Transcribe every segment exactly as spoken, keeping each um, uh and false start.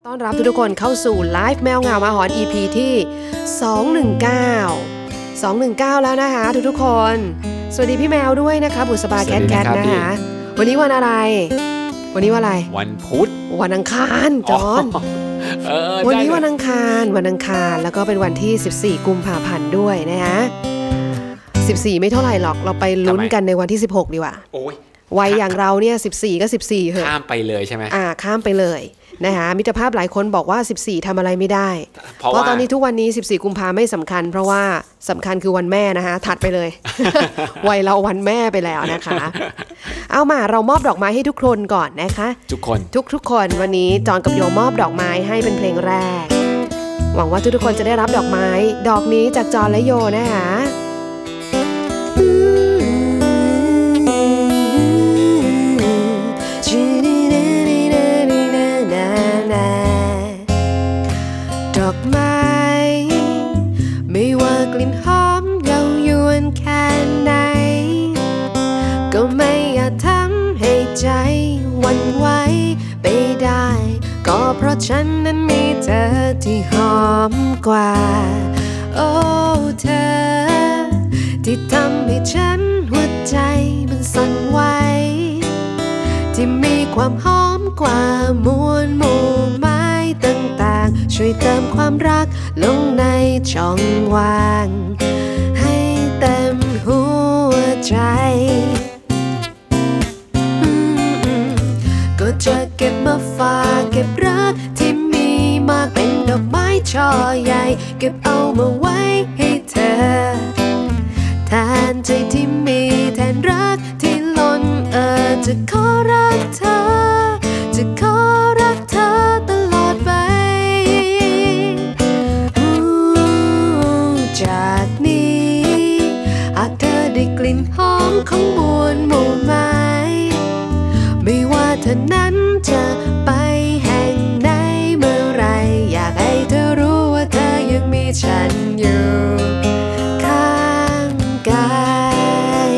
ต้อนรับทุกคนเข้าสู่ไลฟ์แมวเหงามาหอน อี พี ที่สองหนึ่งเก้า สองหนึ่งเก้าแล้วนะคะทุกๆคนสวัสดีพี่แมวด้วยนะคะบุษบาแคทแคทนะคะวันนี้วันอะไรวันนี้วันอะไรวันพุธวันอังคารจอนวันนี้วันอังคารวันอังคารแล้วก็เป็นวันที่สิบสี่กุมภาพันธ์ด้วยนะคะสิบสี่ไม่เท่าไหร่หรอกเราไปลุ้นกันในวันที่สิบหกดีกว่าโอ้ยวัยอย่างเราเนี่ยสิบสี่ก็สิบสี่เหอะข้ามไปเลยใช่ไหมอ่าข้ามไปเลยนะคะมิตรภาพหลายคนบอกว่าสิบสี่ทำอะไรไม่ได้เพราะตอนนี้ทุกวันนี้สิบสี่กุมภาไม่สำคัญเพราะว่าสำคัญคือวันแม่นะคะถัดไปเลย วัยเราวันแม่ไปแล้วนะคะเอามาเรามอบดอกไม้ให้ทุกคนก่อนนะคะทุกคนทุกทุกคนวันนี้จอนกับโยมอบดอกไม้ให้เป็นเพลงแรกหวังว่าทุกทุกคนจะได้รับดอกไม้ดอกนี้จากจอนและโยนะคะดอกไม้ไม่ว่ากลิ่นหอมเย้ายวนแค่ไหนก็ไม่อาจทำให้ใจหวั่นไหวไปได้ก็เพราะฉันนั้นมีเธอที่หอมกว่าโอ้เธอที่ทำให้ฉันหัวใจมันสั่นไหวที่มีความหอมกว่ามวลหมู่ไม้ต่างๆช่วยเติมความรักลงในช่องว่างให้เต็มหัวใจก็จะเก็บมาฝากเก็บรักที่มีมากเป็นดอกไม้ช่อใหญ่เก็บเอามาไว้ให้เธอแทนใจที่มีแทนรักที่ล้นเอ่อจะขอรักเธอจะขอรักเธอตลอดไปจากนี้หากเธอได้กลิ่นหอมของมวลหมู่ไม้ไม่ว่าเธอนั้นจะไปแห่งไหนเมื่อไรอยากให้เธอรู้ว่าเธอยังมีฉันอยู่ข้างกาย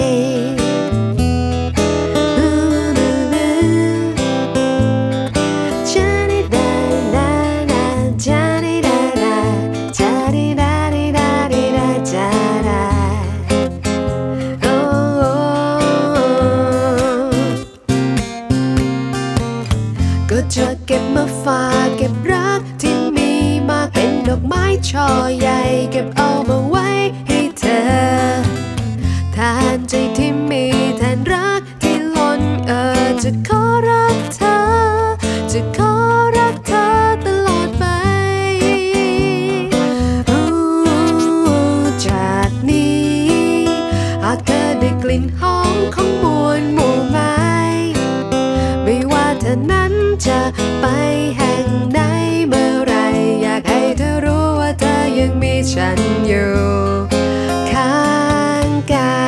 จะเก็บมาฝากเก็บรักที่มีมากเป็นดอกไม้ช่อใหญ่เก็บเอามาไว้ให้เธอแทนใจที่มีแทนรักที่ล้นเอ่อจะขอรักเธอจะขอรักเธอตลอดไปจากนี้หากเธอได้กลิ่นหอมของมวลหมู่ไม้ไม่ว่าเธอนั้นจะไปแห่งไหนเมื่อไรอยากให้เธอรู้ว่าเธอยังมีฉันอยู่ข้างกาย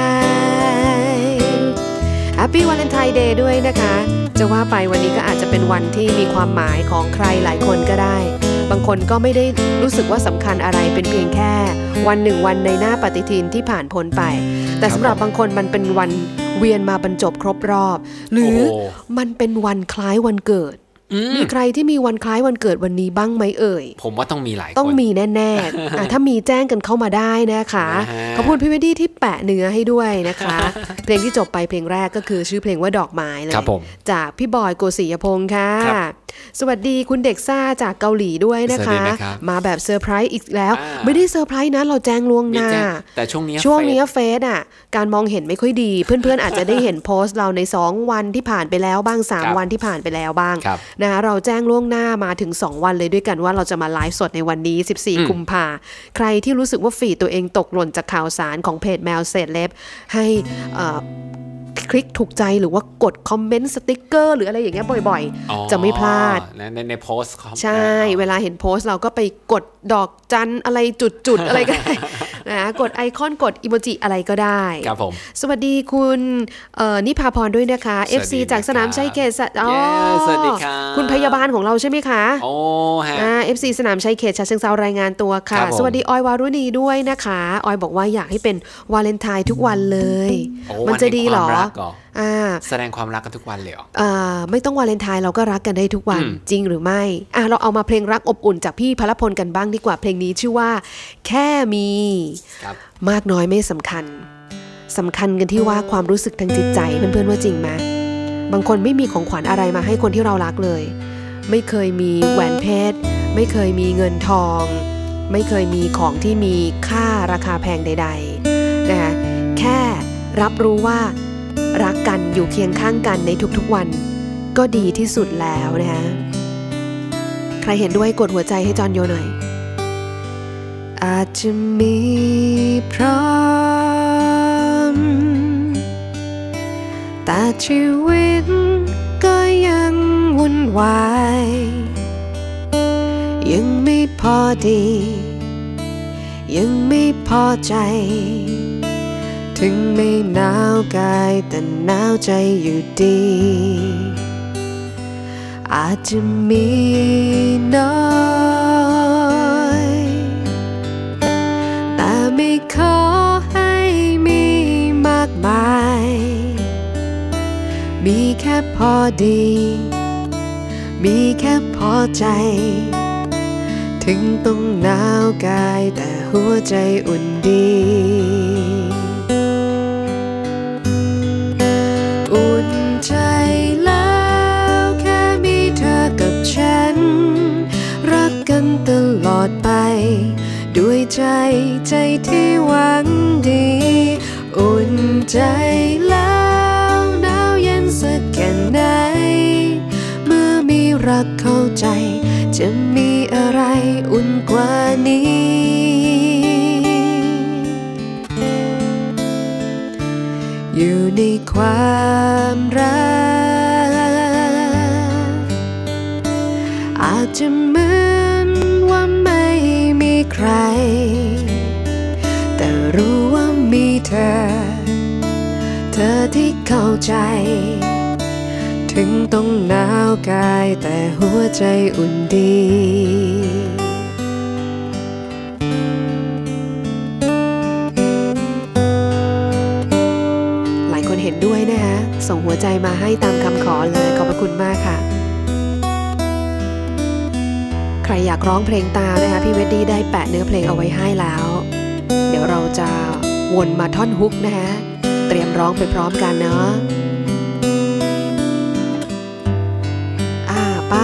Happy Valentine Day ด้วยนะคะจะว่าไปวันนี้ก็อาจจะเป็นวันที่มีความหมายของใครหลายคนก็ได้บางคนก็ไม่ได้รู้สึกว่าสำคัญอะไรเป็นเพียงแค่วันหนึ่งวันในหน้าปฏิทินที่ผ่านพ้นไปแต่สำหรับบางคนมันเป็นวันเวียนมาบรรจบครบรอบหรือมันเป็นวันคล้ายวันเกิดมีใครที่มีวันคล้ายวันเกิดวันนี้บ้างไหมเอ่ยผมว่าต้องมีหลายคนต้องมีแน่ๆ ถ้ามีแจ้งกันเข้ามาได้นะคะขอบคุณพี่เวดดี้ที่แปะเนื้อให้ด้วยนะคะเพลงที่จบไปเพลงแรกก็คือชื่อเพลงว่าดอกไม้เลยจากพี่บอยโกศิยพงษ์ค่ะสวัสดีคุณเด็กซ่าจากเกาหลีด้วยนะคะมาแบบเซอร์ไพรส์อีกแล้วไม่ได้เซอร์ไพรส์นะเราแจ้งล่วงหน้าแต่ช่วงนี้ช่วงนี้เฟซอ่ะการมองเห็นไม่ค่อยดีเพื่อนๆอาจจะได้เห็นโพสต์เราในสองวันที่ผ่านไปแล้วบ้างสามวันที่ผ่านไปแล้วบ้างนะคะเราแจ้งล่วงหน้ามาถึงสองวันเลยด้วยกันว่าเราจะมาไลฟ์สดในวันนี้สิบสี่กุมภาพันธ์ใครที่รู้สึกว่าฟีดตัวเองตกหล่นจากข่าวสารของเพจแมวเศษเล็บให้คลิกถูกใจหรือว่ากดคอมเมนต์สติ๊กเกอร์หรืออะไรอย่างเงี้ยบ่อยๆจะไม่พลาดในในโพสต์ใช่เวลาเห็นโพสต์เราก็ไปกดดอกจันอะไรจุดๆอะไรก็ได้นะกดไอคอนกดอีโมจิอะไรก็ได้ครับผมสวัสดีคุณนิพาพรด้วยนะคะ เอฟ ซี จากสนามชัยเขตอ๋อสวัสดีค่ะคุณพยาบาลของเราใช่ไหมคะโอ้ฮะเอฟ ซี สนามชัยเขตฉะเชิงเทรารายงานตัวค่ะสวัสดีออยวารุณีด้วยนะคะออยบอกว่าอยากให้เป็นวาเลนไทน์ทุกวันเลยมันจะดีหรออ่าแสดงความรักกันทุกวันเลยเหรออ่าไม่ต้องวาเลนไทน์เราก็รักกันได้ทุกวันจริงหรือไม่อ่ะเราเอามาเพลงรักอบอุ่นจากพี่พลพลกันบ้างดีกว่าเพลงนี้ชื่อว่าแค่มีมากน้อยไม่สำคัญสำคัญกันที่ว่าความรู้สึกทางจิตใจเพื่อนๆว่าจริงไหมบางคนไม่มีของขวัญอะไรมาให้คนที่เรารักเลยไม่เคยมีแหวนเพชรไม่เคยมีเงินทองไม่เคยมีของที่มีค่าราคาแพงใดๆนะคะแค่รับรู้ว่ารักกันอยู่เคียงข้างกันในทุกๆวันก็ดีที่สุดแล้วนะคะใครเห็นด้วยกดหัวใจให้จอนโยหน่อยอาจจะมีพร้อมแต่ชีวิตก็ยังวุ่นวายยังไม่พอดียังไม่พอใจถึงไม่หนาวกายแต่หนาวใจอยู่ดีอาจจะมีน้อยแต่ไม่ขอให้มีมากมายมีแค่พอดีมีแค่พอใจถึงต้องหนาวกายแต่หัวใจอุ่นดีอุ่นใจแล้วแค่มีเธอกับฉันรักกันตลอดไปด้วยใจใจที่หวังดีอุ่นใจแล้วหนาวเย็นสักแค่ไหนเมื่อมีรักเข้าใจจะมีอะไรอุ่นกว่านี้อยู่ในความรักอาจจะเหมือนว่าไม่มีใครแต่รู้ว่ามีเธอเธอที่เข้าใจถึงต้องหนาวกายแต่หัวใจอุ่นดีหลายคนเห็นด้วยนะคะส่งหัวใจมาให้ตามคำขอเลยขอบพระคุณมากค่ะใครอยากร้องเพลงตามนะคะพี่เวดดี้ได้แปะเนื้อเพลงเอาไว้ให้แล้วเดี๋ยวเราจะวนมาท่อนฮุกนะคะเตรียมร้องไปพร้อมกันเนาะไป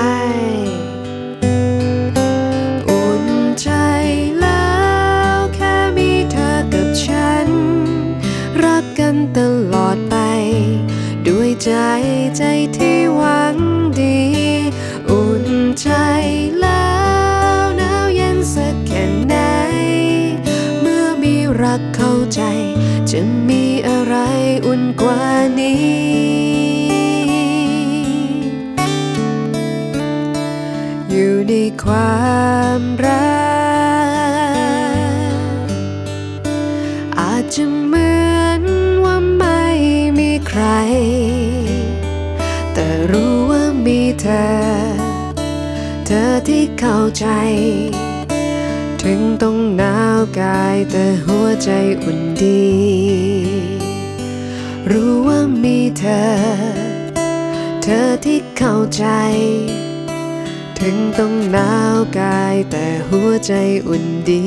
อุ่นใจแล้วแค่มีเธอกับฉันรักกันตลอดไปด้วยใจใจที่หวังดีอุ่นใจแล้วหนาวเย็นสักแค่ไหนเมื่อมีรักเข้าใจจะมีอะไรอุ่นกว่านี้อยู่ในความรักอาจจะเหมือนว่าไม่มีใครแต่รู้ว่ามีเธอเธอที่เข้าใจถึงต้องหนาวกายแต่หัวใจอุ่นดีรู้ว่ามีเธอเธอที่เข้าใจถึงต้องหนาวกายแต่หัวใจอุ่นดี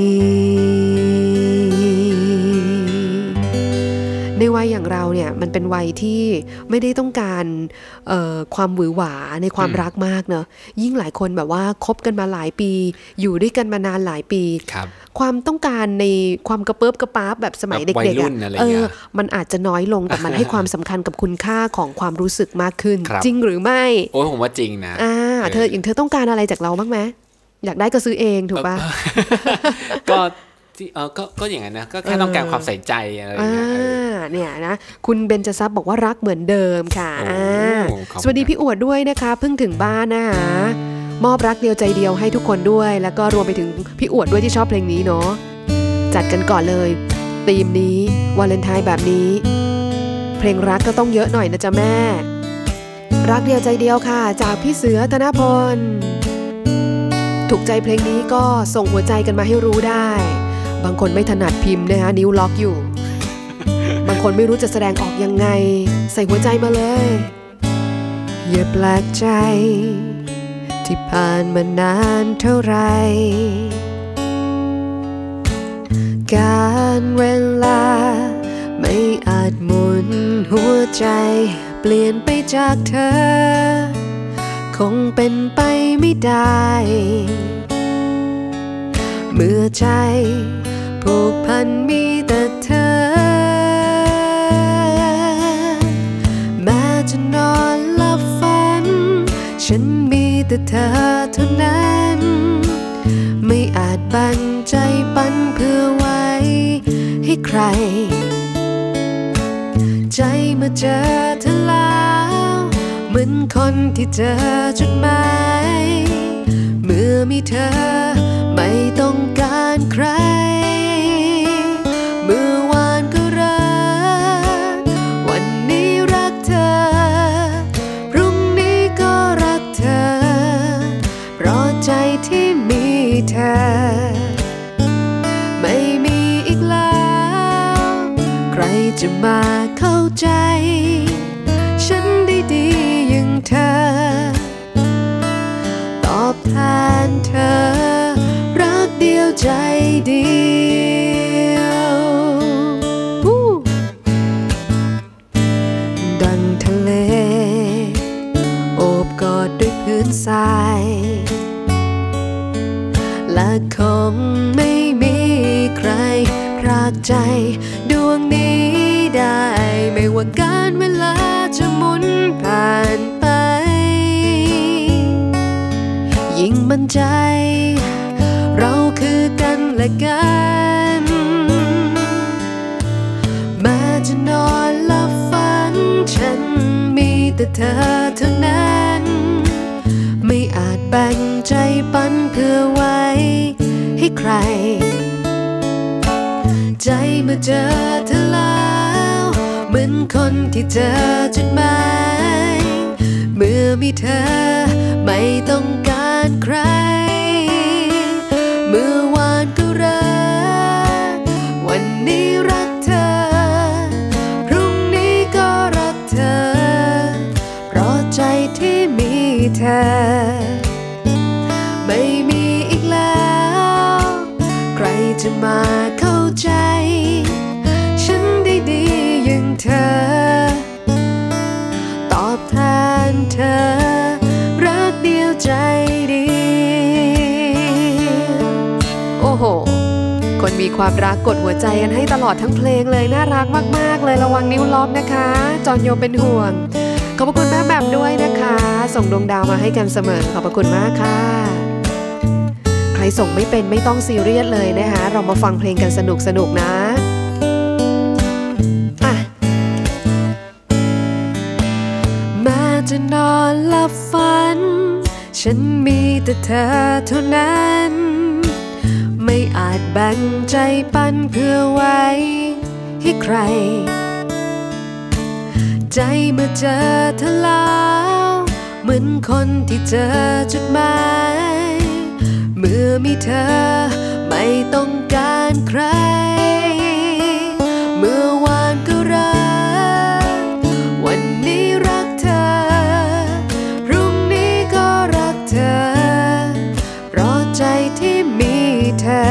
ในวัยอย่างเราเนี่ยมันเป็นวัยที่ไม่ได้ต้องการเอ่อความหวือหวาในความรักมากเนอะยิ่งหลายคนแบบว่าคบกันมาหลายปีอยู่ด้วยกันมานานหลายปีความต้องการในความกระเปิบกระป๊าบแบบสมัยเด็กๆอ่ะเออมันอาจจะน้อยลงแต่มันให้ความสำคัญกับคุณค่าของความรู้สึกมากขึ้นจริงหรือไม่โอ้ผมว่าจริงนะอ่าเธออย่างเธอต้องการอะไรจากเราบ้างไหมอยากได้ก็ซื้อเองถูกป่ะก็เออก็ก็อย่างนั้นนะก็แค่ต้องการความใส่ใจอะไรอย่างเงี้ยเนี่ยนะคุณเบญจทรัพย์บอกว่ารักเหมือนเดิมค่ะสวัสดีพี่อวดด้วยนะคะเพิ่งถึงบ้านนะคะมอบรักเดียวใจเดียวให้ทุกคนด้วยแล้วก็รวมไปถึงพี่อวดด้วยที่ชอบเพลงนี้เนาะจัดกันก่อนเลยธีมนี้วาเลนไทน์แบบนี้เพลงรักก็ต้องเยอะหน่อยนะจ๊ะแม่รักเดียวใจเดียวค่ะจากพี่เสือธนพลถูกใจเพลงนี้ก็ส่งหัวใจกันมาให้รู้ได้บางคนไม่ถนัดพิมพ์นะคะนิ้วล็อกอยู่บางคนไม่รู้จะแสดงออกยังไงใส่หัวใจมาเลยอย่าแปลกใจที่ผ่านมานานเท่าไรการเวลาไม่อาจหมุนหัวใจเปลี่ยนไปจากเธอคงเป็นไปไม่ได้เมื่อใจผูกพันมีแต่เธอแม้จะนอนหลับฝันฉันมีแต่เธอเท่านั้นไม่อาจบังใจปันเพื่อไว้ให้ใครใจเมื่อเจอเธอแล้วเหมือนคนที่เจอจุดหมายเมื่อมีเธอไม่ต้องการใครเมื่อวานก็รักวันนี้รักเธอพรุ่งนี้ก็รักเธอเพราะใจที่มีเธอไม่มีอีกแล้วใครจะมาเข้าใจฉันได้ดีอย่างเธอตอบแทนเธอรักเดียวใจเดียวดังทะเลโอบกอดด้วยพื้นทรายและคงไม่มีใครพรากใจดวงนี้ได้ไม่ว่าการเวลาจะหมุนผ่านไปยิ่งมั่นใจเราคือกันและกันแม้จะนอนหลับฝันฉันมีแต่เธอเท่านั้นไม่อาจแบ่งใจปันเพื่อไว้ให้ใครใจเมื่อเจอเธอแล้วเหมือนคนที่เจอจุดหมายเมื่อมีเธอไม่ต้องการใครเมื่อวานก็รักวันนี้รักเธอพรุ่งนี้ก็รักเธอเพราะใจที่มีเธอไม่มีอีกแล้วใครจะมาเข้าใจฉันได้ดีอย่างเธอตอบแทนเธอรักเดียวใจเดียวโอ้โหคนมีความรักกดหัวใจกันให้ตลอดทั้งเพลงเลยน่ารักมากๆเลยระวังนิ้วล็อกนะคะจอนโยเป็นห่วงขอบคุณแม่แหม่มด้วยนะคะส่งดวงดาวมาให้กันเสมอขอบคุณมากค่ะใครส่งไม่เป็นไม่ต้องซีเรียสเลยนะคะเรามาฟังเพลงกันสนุกสนุกนะอ่ะแม้จะนอนหลับฝันฉันมีแต่เธอเท่านั้นไม่อาจแบ่งใจปันเพื่อไว้ให้ใครใจเมื่อเจอเธอแล้วเหมือนคนที่เจอจุดหมายเมื่อมีเธอไม่ต้องการใครเมื่อวานก็รักวันนี้รักเธอพรุ่งนี้ก็รักเธอเพราะใจที่มีเธอ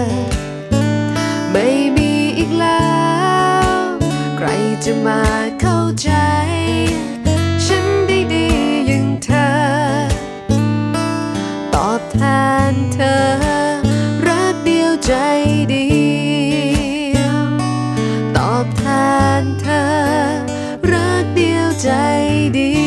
ไม่มีอีกแล้วใครจะมาเข้าใจฉันได้ดีอย่างเธอตอบแทนเธอรักเดียวใจเดียวตอบแทนเธอรักเดียวใจเดี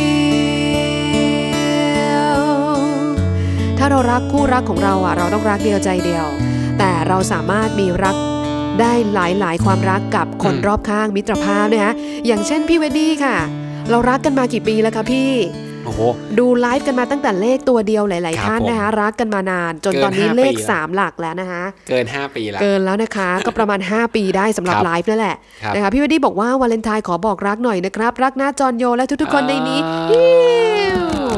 ยวถ้าเรารักคู่รักของเราอ่ะเราต้องรักเดียวใจเดียวแต่เราสามารถมีรักได้หลายๆความรักกับคนรอบข้างมิตรภาพนะคะอย่างเช่นพี่เวดดี้ค่ะเรารักกันมากี่ปีแล้วคะพี่โอ้โหดูไลฟ์กันมาตั้งแต่เลขตัวเดียวหลายๆท่านนะคะรักกันมานานจนตอนนี้เลขสามหลักแล้วนะคะเกินห้าปีแล้วเกินแล้วนะคะก็ประมาณห้าปีได้สำหรับไลฟ์นั่นแหละนะคะพี่เวดดี้บอกว่าวาเลนไทน์ขอบอกรักหน่อยนะครับรักหน้าจอนโยและทุกๆคนในนี้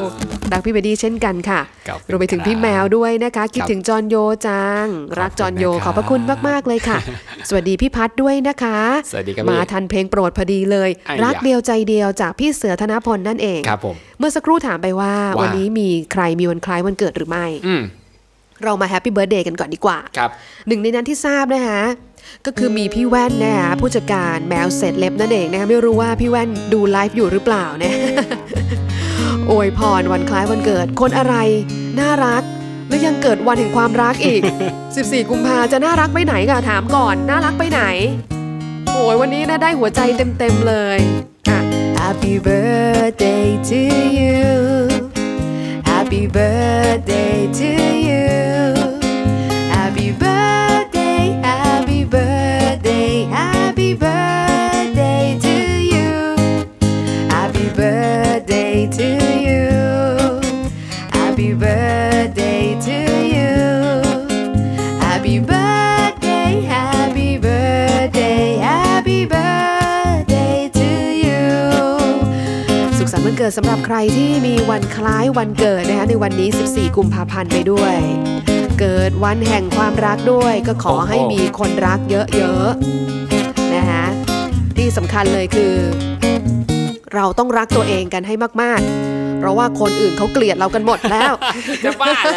รักพี่เบดดี้เช่นกันค่ะรวมไปถึงพี่แมวด้วยนะคะคิดถึงจอนโยจังรักจอนโยขอบพระคุณมากๆเลยค่ะสวัสดีพี่พัดด้วยนะคะสวัสดีครับมาทันเพลงโปรดพอดีเลยรักเดียวใจเดียวจากพี่เสือธนพลนั่นเองครับผมเมื่อสักครู่ถามไปว่าวันนี้มีใครมีวันคล้ายวันเกิดหรือไม่เรามาแฮปปี้เบิร์ธเดย์กันก่อนดีกว่าหนึ่งในนั้นที่ทราบนะคะก็คือมีพี่แว่นนะคะผู้จัดการแมวเสร็จเล็บนั่นเองนะคะไม่รู้ว่าพี่แว่นดูไลฟ์อยู่หรือเปล่าเนี่ยอวยพรวันคล้ายวันเกิดคนอะไรน่ารักแล้วยังเกิดวันแห่งความรักอีกสิบสี่กุมภาจะน่ารักไปไหนก่ะถามก่อนน่ารักไปไหนโอ้ยวันนี้นะได้หัวใจเต็มๆเลยอ่ะ Happy birthday to you Happy birthday to you Happy birthday Happy birthday Happy birthday to you Happy birthday to you Happy birthday to you Happy birthday Happy birthday Happy birthday to you สุขสันต์วันเกิดสำหรับใครที่มีวันคล้ายวันเกิดนะคะในวันนี้สิบสี่กุมภาพันธ์ไปด้วยเกิดวันแห่งความรักด้วยก็ขอให้มีคนรักเยอะๆนะคะที่สำคัญเลยคือเราต้องรักตัวเองกันให้มากๆเพราะว่าคนอื่นเขาเกลียดเรากันหมดแล้วจะบ้าแล้ว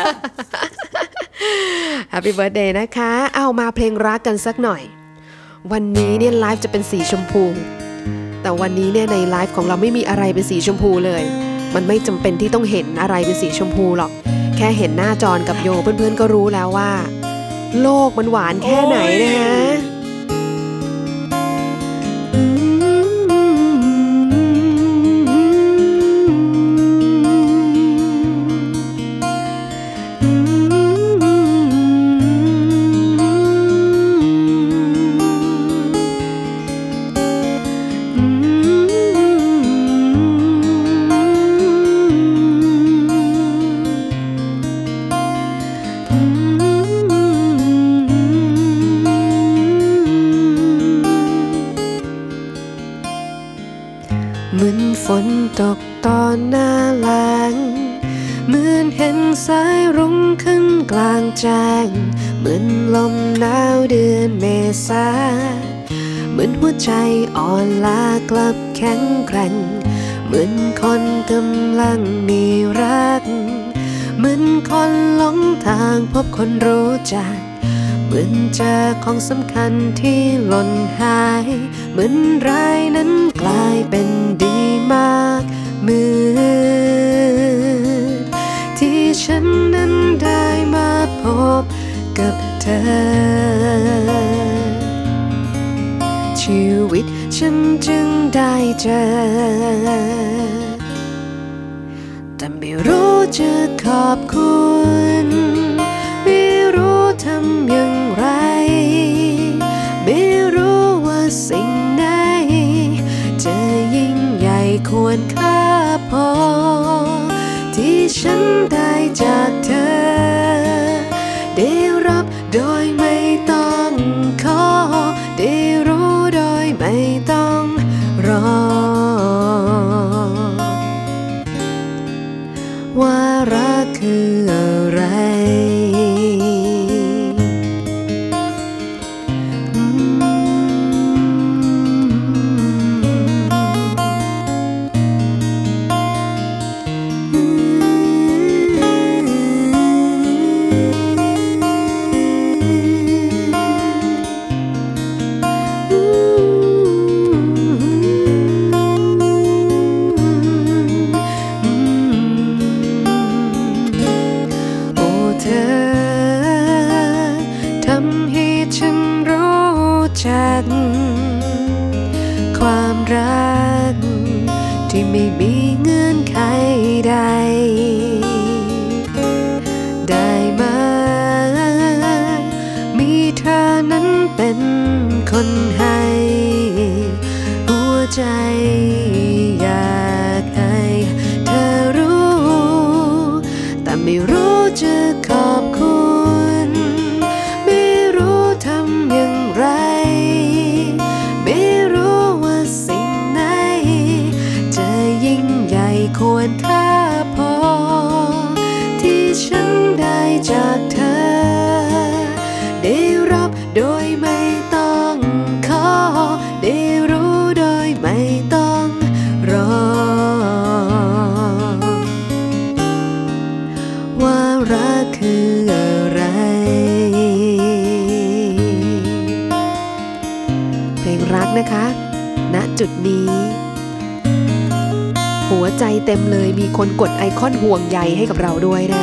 Happy birthday นะคะเอามาเพลงรักกันสักหน่อยวันนี้เนี่ยไลฟ์จะเป็นสีชมพูแต่วันนี้เนี่ยในไลฟ์ของเราไม่มีอะไรเป็นสีชมพูเลยมันไม่จำเป็นที่ต้องเห็นอะไรเป็นสีชมพูหรอกแค่เห็นหน้าจอนกับโยเพื่อนๆก็รู้แล้วว่าโลกมันหวานแค่ไหนนะฮะเหมือนฝนตกตอนหน้าแล้งเหมือนเห็นสายรุ้งขึ้นกลางแจ้งเหมือนลมหนาวเดือนเมษาเหมือนหัวใจอ่อนล้ากลับแข็งแกร่งเหมือนคนกำลังมีรักเหมือนคนหลงทางพบคนรู้จักเหมือนเจอของสำคัญที่หล่นหายเหมือนร้ายนั้นกลายเป็นดีมากเหมือนที่ฉันนั้นได้มาพบกับเธอชีวิตฉันจึงได้เจอแต่ไม่รู้จะขอบคุณไม่รู้ทำอย่างไรไม่รู้ว่าสิ่งไหนจะยิ่งใหญ่ควรค่าพอที่ฉันได้จากเธอได้รับโดยไม่ต้องขอได้รู้โดยไม่ต้องรอว่ารักคืออะไรความรักที่ไม่มีเงื่อนไขใดได้มามีเธอนั้นเป็นคนให้หัวใจอยากให้เธอรู้แต่ไม่รู้จะขอบคุณไม่รู้ทำอย่างไรไม่รู้ว่าสิ่งไหนจะยิ่งใหญ่ควรค่าพอนะคะณจุดนี้หัวใจเต็มเลยมีคนกดไอคอนห่วงใยให้กับเราด้วยนะ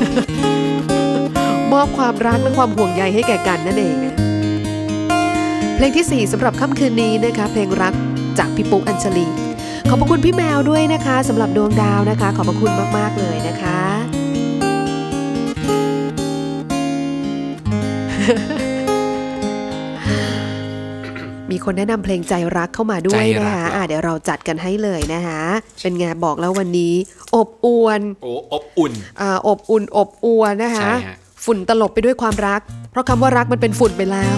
มอบความรักและความห่วงใยให้แก่กันนั่นเองนะเพลงที่สี่สำหรับค่ำคืนนี้นะคะเพลงรักจากพี่ปุ๊กอัญชลีขอบพระคุณพี่แมวด้วยนะคะสำหรับดวงดาวนะคะขอบพระคุณมากๆเลยนะคะ มีคนแนะนำเพลงใจรักเข้ามาด้วยนะคะอ่ะเดี๋ยวเราจัดกันให้เลยนะคะเป็นไงบอกแล้ววันนี้อบอวลโอ้อบอุ่นอ่าอบอุ่นอบอวลนะคะฝุ่นตลบไปด้วยความรักเพราะคำว่ารักมันเป็นฝุ่นไปแล้ว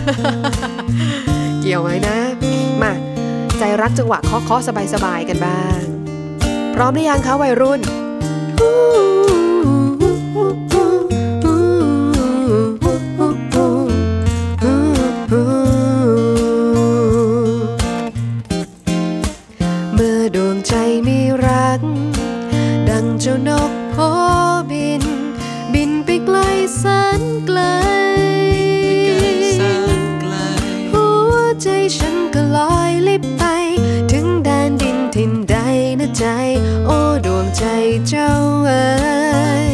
เกี่ยวไหมนะมาใจรักจังหวะเคาะเคาะสบายๆกันบ้างพร้อมหรือยังคะวัยรุ่นเมื่อดวงใจมีรักดังเจ้านกโผบินบินไปไกลแสนไกลหัวใจฉันก็ลอยลิบไปถึงแดนดินถิ่นใดนะใจโอ้ดวงใจเจ้าเอ๋ย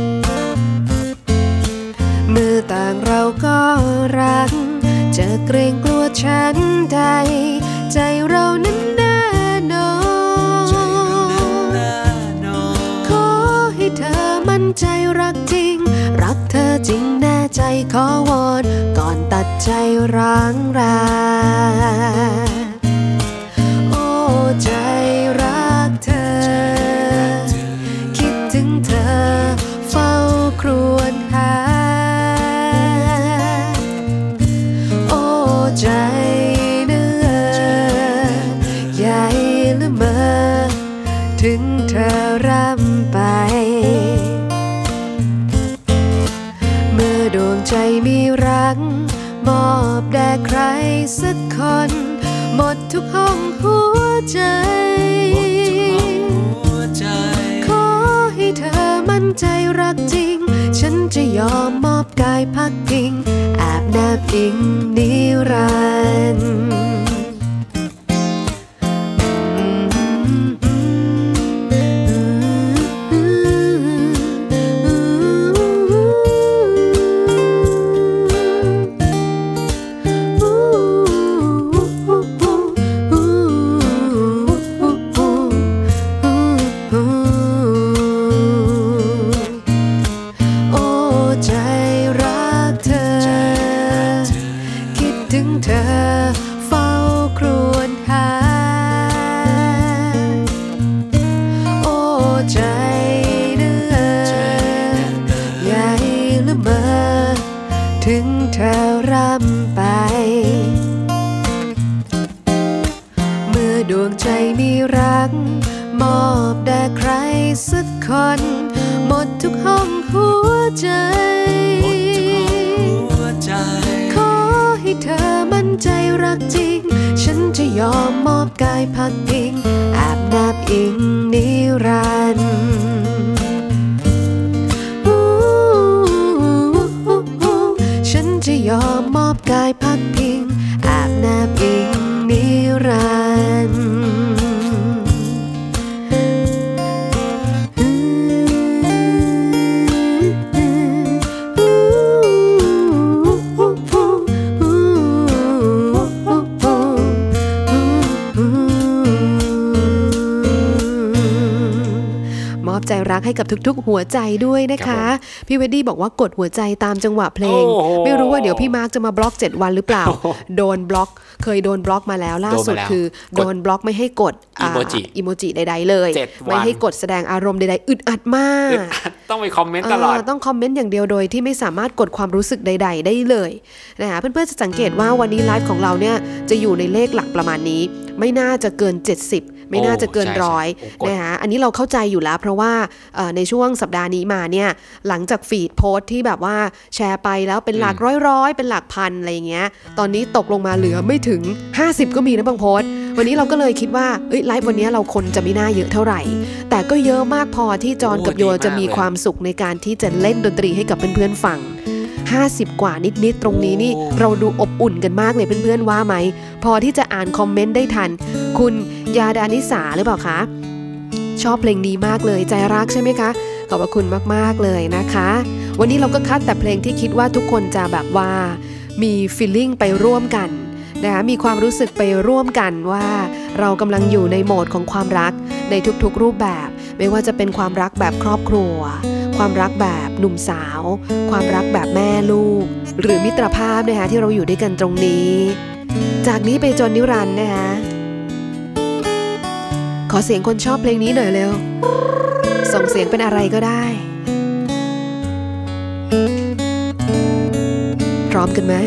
เมื่อต่างเราก็รักจะเกรงกลัวฉันใดใจเรานั้นแน่นอนขอให้เธอมั่นใจรักจริงรักเธอจริงแน่ใจขอวอนก่อนตัดใจร้างราโอ้ใจรักเธอคิดถึงเธอเฝ้าครวญหาโอ้ใจเนื้อใหญ่ละเมอถึงเธอร่ำไปเมื่อดวงใจมีรักมอบแด่ใครสักคนหมดทุกห้องหัวใจขอให้เธอมั่นใจรักจริงฉันจะยอมมอบกายพักพิงแอบแนบอิงนิรันดร์ถึงเธอร่ำไปเมื่อดวงใจมีรักมอบแด่ใครสักคนหมดทุกห้องหัวใจขอให้เธอมั่นใจรักจริงฉันจะยอมมอบกายพักพิงแอบแนบอิงนิรันดร์จะยอมมอบกายพักพิงแอบแนบอิงนิรันดร์ใจรักให้กับทุกๆหัวใจด้วยนะคะพี่เวดดี้บอกว่ากดหัวใจตามจังหวะเพลงไม่รู้ว่าเดี๋ยวพี่มาร์คจะมาบล็อกเจ็ดวันหรือเปล่าโดนบล็อกเคยโดนบล็อกมาแล้วล่าสุดคือโดนบล็อกไม่ให้กดอีโมจิอีโมจิใดๆเลยไม่ให้กดแสดงอารมณ์ใดๆอึดอัดมากต้องไปคอมเมนต์ตลอดต้องคอมเมนต์อย่างเดียวโดยที่ไม่สามารถกดความรู้สึกใดๆได้เลยนะคะเพื่อนๆจะสังเกตว่าวันนี้ไลฟ์ของเราเนี่ยจะอยู่ในเลขหลักประมาณนี้ไม่น่าจะเกินเจ็ดสิบไม่น่าจะเกินร้อยนะคะอันนี้เราเข้าใจอยู่แล้วเพราะว่าในช่วงสัปดาห์นี้มาเนี่ยหลังจากฟีดโพสต์ที่แบบว่าแชร์ไปแล้วเป็นหลักร้อยๆเป็นหลักพันอะไรอย่างเงี้ยตอนนี้ตกลงมาเหลือไม่ถึงห้าสิบก็มีนะบางโพสต์วันนี้เราก็เลยคิดว่าเอ้ยไลฟ์วันนี้เราคนจะไม่น่าเยอะเท่าไหร่แต่ก็เยอะมากพอที่จอนกับโยจะมีความสุขในการที่จะเล่นดนตรีให้กับเพื่อนๆฟังห้าสิบกว่านิดๆตรงนี้นี่เราดูอบอุ่นกันมากเลยเพื่อนๆว่าไหมพอที่จะอ่านคอมเมนต์ได้ทันคุณยาดานิสาหรือเปล่าคะชอบเพลงนี้มากเลยใจรักใช่ไหมคะขอบคุณมากๆเลยนะคะวันนี้เราก็คัดแต่เพลงที่คิดว่าทุกคนจะแบบว่ามีฟีลลิ่งไปร่วมกันนะคะมีความรู้สึกไปร่วมกันว่าเรากำลังอยู่ในโหมดของความรักในทุกๆรูปแบบไม่ว่าจะเป็นความรักแบบครอบครัวความรักแบบหนุ่มสาวความรักแบบแม่ลูกหรือมิตรภาพนะคะที่เราอยู่ด้วยกันตรงนี้จากนี้ไปจนนิรันดร์นะคะขอเสียงคนชอบเพลงนี้หน่อยเร็วส่งเสียงเป็นอะไรก็ได้พร้อมกันไหม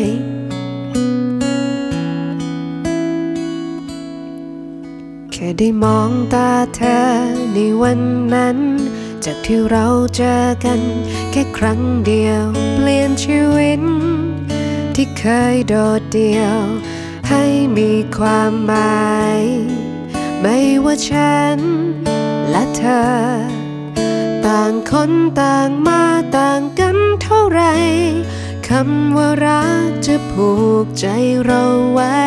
แค่ได้มองตาเธอในวันนั้นจากที่เราเจอกันแค่ครั้งเดียวเปลี่ยนชีวิตที่เคยโดดเดี่ยวให้มีความหมายไม่ว่าฉันและเธอต่างคนต่างมาต่างกันเท่าไรคำว่ารักจะผูกใจเราไว้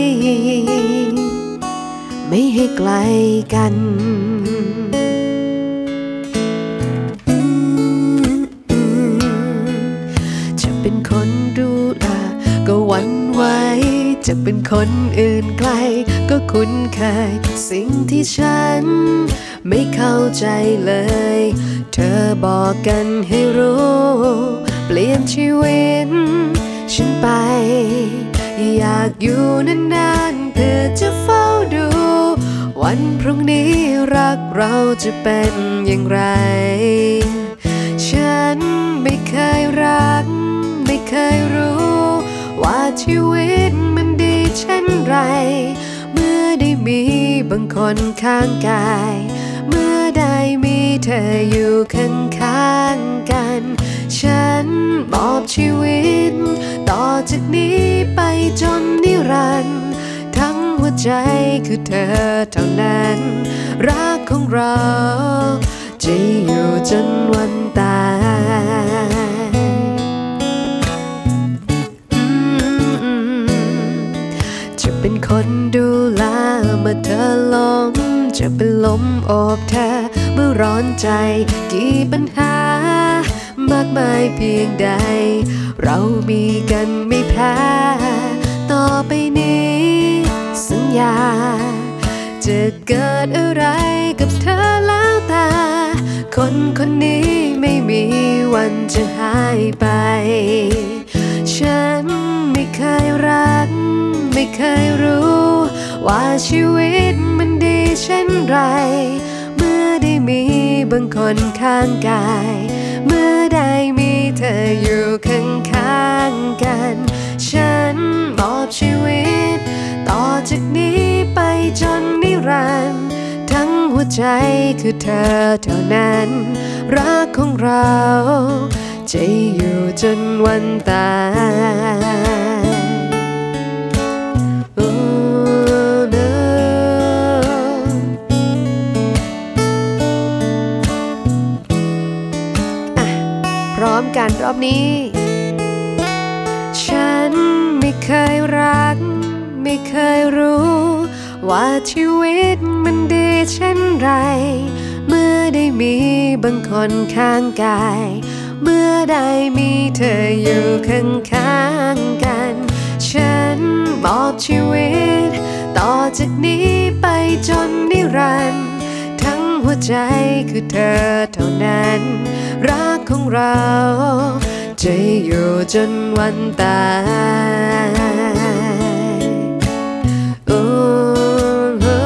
ไม่ให้ไกลกันจะเป็นคนดูแลก็หวั่นไหวจะเป็นคนอื่นไกลก็คุ้นเคยสิ่งที่ฉันไม่เข้าใจเลยเธอบอกกันให้รู้เปลี่ยนชีวิตฉันไปอยากอยู่นานๆเพื่อจะเฝ้าดูวันพรุ่งนี้รักเราจะเป็นอย่างไรฉันไม่เคยรักไม่เคยรู้ว่าชีวิตมันดีเช่นไรเมื่อได้มีบางคนข้างกายเมื่อได้มีเธออยู่ข้างๆกันฉันมอบชีวิตต่อจากนี้ไปจนนิรันดร์ทั้งหัวใจคือเธอเท่านั้นรักของเราจะอยู่จนวันตายจะเป็นคนดูแลเมื่อเธอล้มจะเป็นลมโอบเธอเมื่อร้อนใจกี่ปัญหามากมายเพียงใดเรามีกันไม่แพ้ต่อไปนี้สัญญาจะเกิดอะไรกับเธอแล้วแต่คนคนนี้ไม่มีวันจะหายไปฉันไม่เคยรักไม่เคยรู้ว่าชีวิตมันดีเช่นไรเมื่อได้มีบางคนข้างกายเมื่อได้มีเธออยู่ข้างๆกันฉันมอบชีวิตต่อจากนี้ไปจนนิรันดร์ทั้งหัวใจคือเธอเท่านั้นรักของเราจะอยู่จนวันตายพร้อมกันรอบนี้ฉันไม่เคยรักไม่เคยรู้ว่าชีวิตมันดีเช่นไรเมื่อได้มีบางคนข้างกายเมื่อได้มีเธออยู่ข้างๆกันฉันมอบชีวิตต่อจากนี้ไปจนนิรันดร์ทั้งหัวใจคือเธอเท่านั้นรักของเราจะอยู่จนวันตายโอ้โห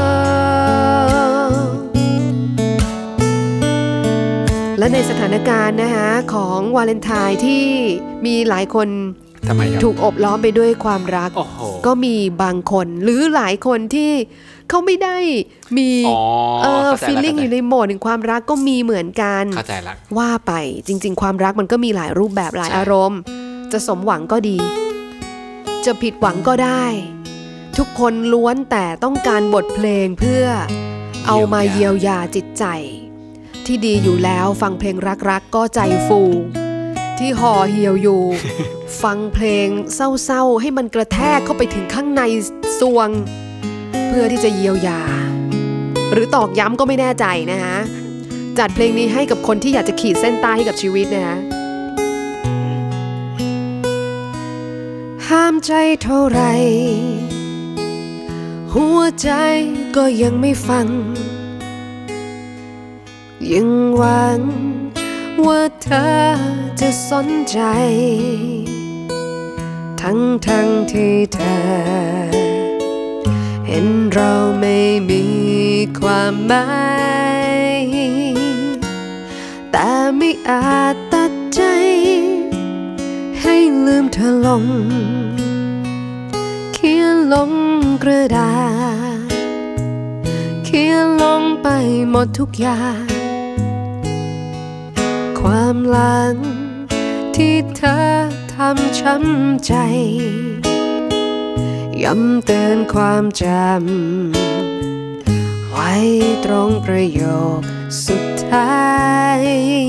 และในสถานการณ์นะคะของวาเลนไทน์ที่มีหลายคนถูกอบล้อมไปด้วยความรักก็มีบางคนหรือหลายคนที่เขาไม่ได้มีเออ feeling อยู่ในโหมดแห่งความรักก็มีเหมือนกันเข้าใจละว่าไปจริงๆความรักมันก็มีหลายรูปแบบหลายอารมณ์จะสมหวังก็ดีจะผิดหวังก็ได้ทุกคนล้วนแต่ต้องการบทเพลงเพื่อเอามาเยียวยาจิตใจที่ดีอยู่แล้วฟังเพลงรักๆก็ใจฟูทที่ห่อเหี่ยวอยู่ ฟังเพลงเศร้าๆให้มันกระแทกเข้าไปถึงข้างในซวงเพื่อที่จะเยียวยาหรือตอกย้ำก็ไม่แน่ใจนะฮะจัดเพลงนี้ให้กับคนที่อยากจะขีดเส้นใต้ให้กับชีวิตนะฮะห้ามใจเท่าไรหัวใจก็ยังไม่ฟังยังหวังว่าเธอจะสนใจทั้งทั้งที่เธอเห็นเราไม่มีความหมายแต่ไม่อาจตัดใจให้ลืมเธอลงเขียนลงกระดาษเขียนลงไปหมดทุกอย่างความหลังที่เธอทำช้ำใจย้ำเตือนความจำไว้ตรงประโยคสุดท้าย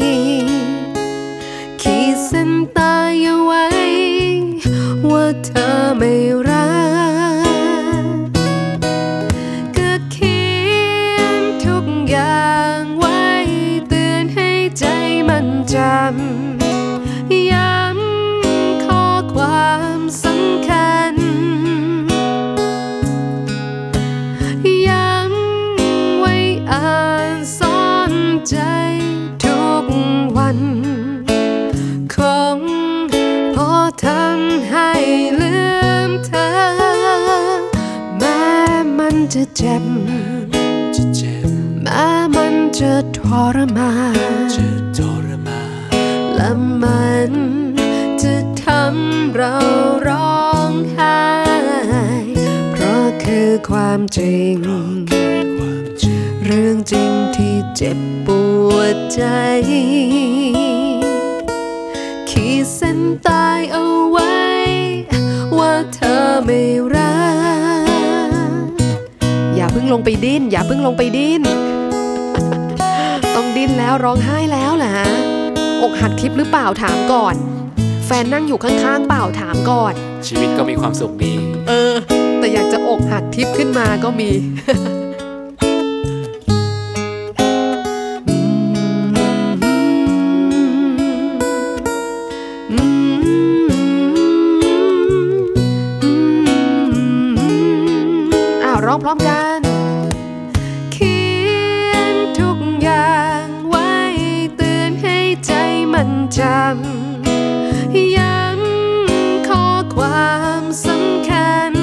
ขีดเส้นตายเอาไว้ว่าเธอไม่รักก็เขียนทุกอย่างไว้เตือนให้ใจมันจำย้ำข้อความสำคัญย้ำไว้อ่านซ่อนใจทุกวันคงพอทำให้ลืมเธอแม้มันจะเจ็บแม้มันจะทรมานและมันจะทำเราร้องไห้เพราะคือความจริงเรื่องจริงที่เจ็บปวดใจขีดเส้นตายเอาไว้ว่าเธอไม่รักอย่าเพิ่งลงไปดิ้นอย่าเพิ่งลงไปดิ้นต้องดิ้นแล้วร้องไห้แล้วล่ะอกหักทิพย์หรือเปล่าถามก่อนแฟนนั่งอยู่ข้างๆเปล่าถามก่อนชีวิตก็มีความสุขดีเออแต่อยากจะอกหักทิพย์ขึ้นมาก็มีอ้าวร้องพร้อมกันเขียนทุกอย่างไว้เตือนให้ใจมันจำย้ำข้อความสำคัญ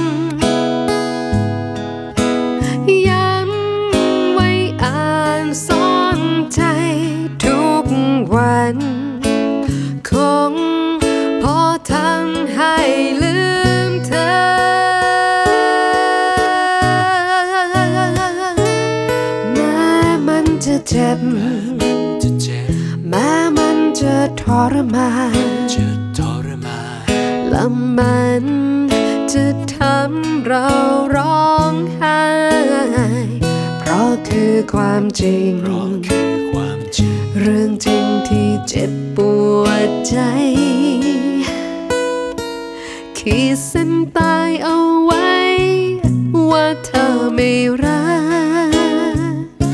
ย้ำไว้อ่านซ่อนใจทุกวันคงพอทำให้ลืมเธอแม้มันจะเจ็บแม้มันจะทรมานและมันจะทำเราร้องไห้เพราะคือความจริงเรื่องจริงที่เจ็บปวดใจขีดเส้นตายเอาไว้ว่าเธอไม่รัก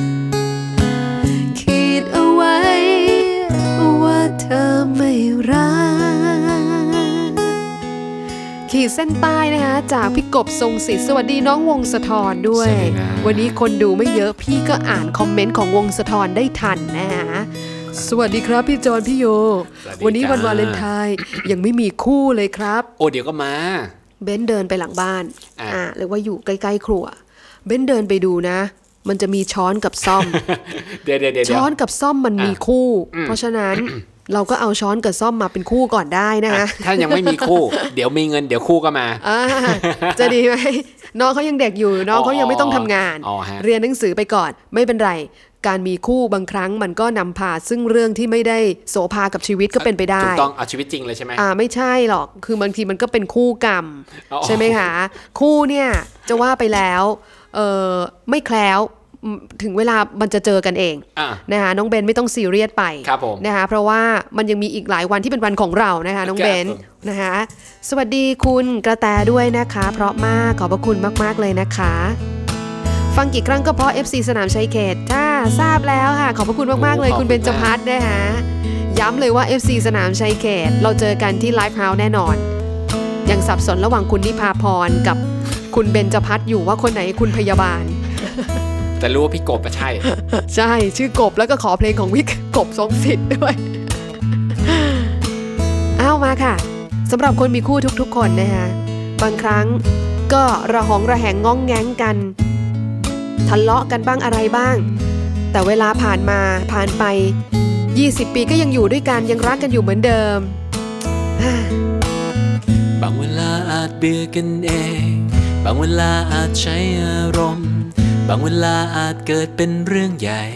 ขีดเอาไว้ว่าเธอไม่รักขีดเส้นใต้นะคะจากพี่กบทรงศิษย์สวัสดีน้องวงศธรด้วยวันนี้คนดูไม่เยอะพี่ก็อ่านคอมเมนต์ของวงศธรได้ทันนะคะสวัสดีครับพี่จอนพี่โยวันนี้วันวาเลนไทน์ยังไม่มีคู่เลยครับโอ้เดี๋ยวก็มาเบนเดินไปหลังบ้านอ่าหรือว่าอยู่ใกล้ๆครัวเบนเดินไปดูนะมันจะมีช้อนกับซ่อมเดี๋ยวๆๆช้อนกับซ่อมมันมีคู่เพราะฉะนั้นเราก็เอาช้อนกับซ่อมมาเป็นคู่ก่อนได้นะคะถ้ายังไม่มีคู่เดี๋ยวมีเงินเดี๋ยวคู่ก็มาจะดีไหมน้องเขายังเด็กอยู่น้องเขายังไม่ต้องทำงานเรียนหนังสือไปก่อนไม่เป็นไรการมีคู่บางครั้งมันก็นำพาซึ่งเรื่องที่ไม่ได้โสภากับชีวิตก็เป็นไปได้ถูกต้องเอาชีวิตจริงเลยใช่ไหมอ่าไม่ใช่หรอกคือบางทีมันก็เป็นคู่กรรมใช่ไหมคะคู่เนี่ยจะว่าไปแล้วเออไม่แคล้วถึงเวลามันจะเจอกันเองนะคะน้องเบนไม่ต้องซีเรียสไปนะคะเพราะว่ามันยังมีอีกหลายวันที่เป็นวันของเรานะคะน้องเบนนะคะสวัสดีคุณกระแตด้วยนะคะเพราะมากขอบพระคุณมากๆเลยนะคะฟังกี่ครั้งก็เพราะ เอฟ ซี สนามชัยเขตถ้าทราบแล้วค่ะขอบพระคุณมากๆเลยคุณเบญจพัฒน์นะคะย้ำเลยว่า เอฟ ซี สนามชัยเขตเราเจอกันที่ไลฟ์เฮาส์แน่นอนยังสับสนระหว่างคุณนิพาพรกับคุณเบญจพัฒน์อยู่ว่าคนไหนคุณพยาบาลแต่รู้ว่าพี่กบใช่ใช่ชื่อกบแล้วก็ขอเพลงของวิกกบทรงสิทธิ์ด้วยเอามาค่ะสำหรับคนมีคู่ทุกๆคนนะคะบางครั้งก็ระหองระแหงง้องแง้งกันทะเลาะกันบ้างอะไรบ้างแต่เวลาผ่านมาผ่านไปยี่สิบปีก็ยังอยู่ด้วยกันยังรักกันอยู่เหมือนเดิมบางเวลาอาจเบื่อกันเองบางเวลาอาจใช้อารมณ์บางเวลาอาจเกิดเป็นเรื่องใหญ่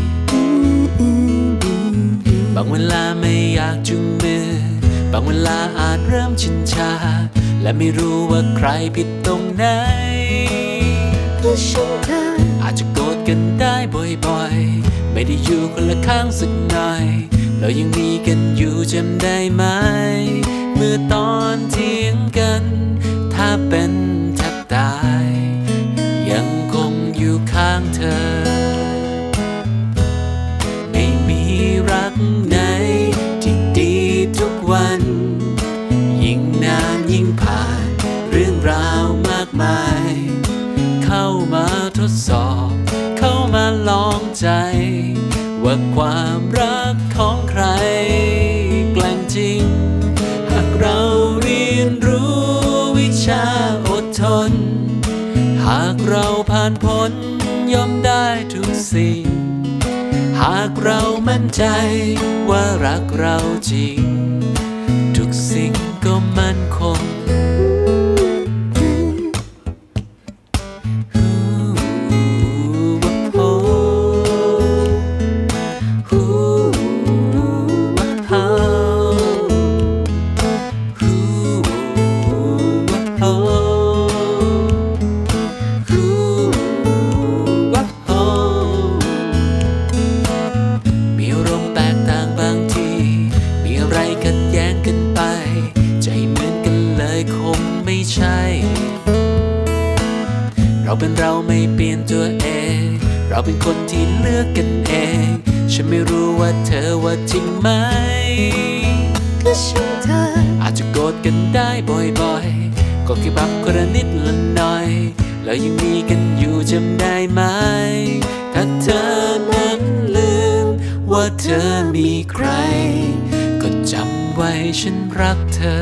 บางเวลาไม่อยากจุงมือบางเวลาอาจเริ่มชินชาและไม่รู้ว่าใครผิดตรงไหนอาจจะโกรธกันได้บ่อยๆไม่ได้อยู่คนละข้างสักหน่อยเรายังมีกันอยู่จำได้ไหมเมื่อตอนเถียงกันถ้าเป็นแทบตายยังคงอยู่ข้างเธอไม่มีรักไหนที่ดีทุกวันยิ่งนานยิ่งผ่านเรื่องราวมากมายเข้ามาทดสอบเข้ามาลองใจว่าความรักของใครแกล้งจริงหากเราเรียนรู้วิชาอดทนหากเราผ่านพ้นย่อมได้ทุกสิ่งหากเรามั่นใจว่ารักเราจริงทุกสิ่งก็มั่นคงเราเป็นเราไม่เปลี่ยนตัวเองเราเป็นคนที่เลือกกันเองฉันไม่รู้ว่าเธอว่าจริงไหมก็ฉันเธออาจจะโกรธกันได้บ่อยๆก็แค่ปรับคนละนิดละหน่อยแล้วยังมีกันอยู่จำได้ไหมถ้าเธอนั้นลืมว่าเธอมีใครก็จำไว้ฉันรักเธอ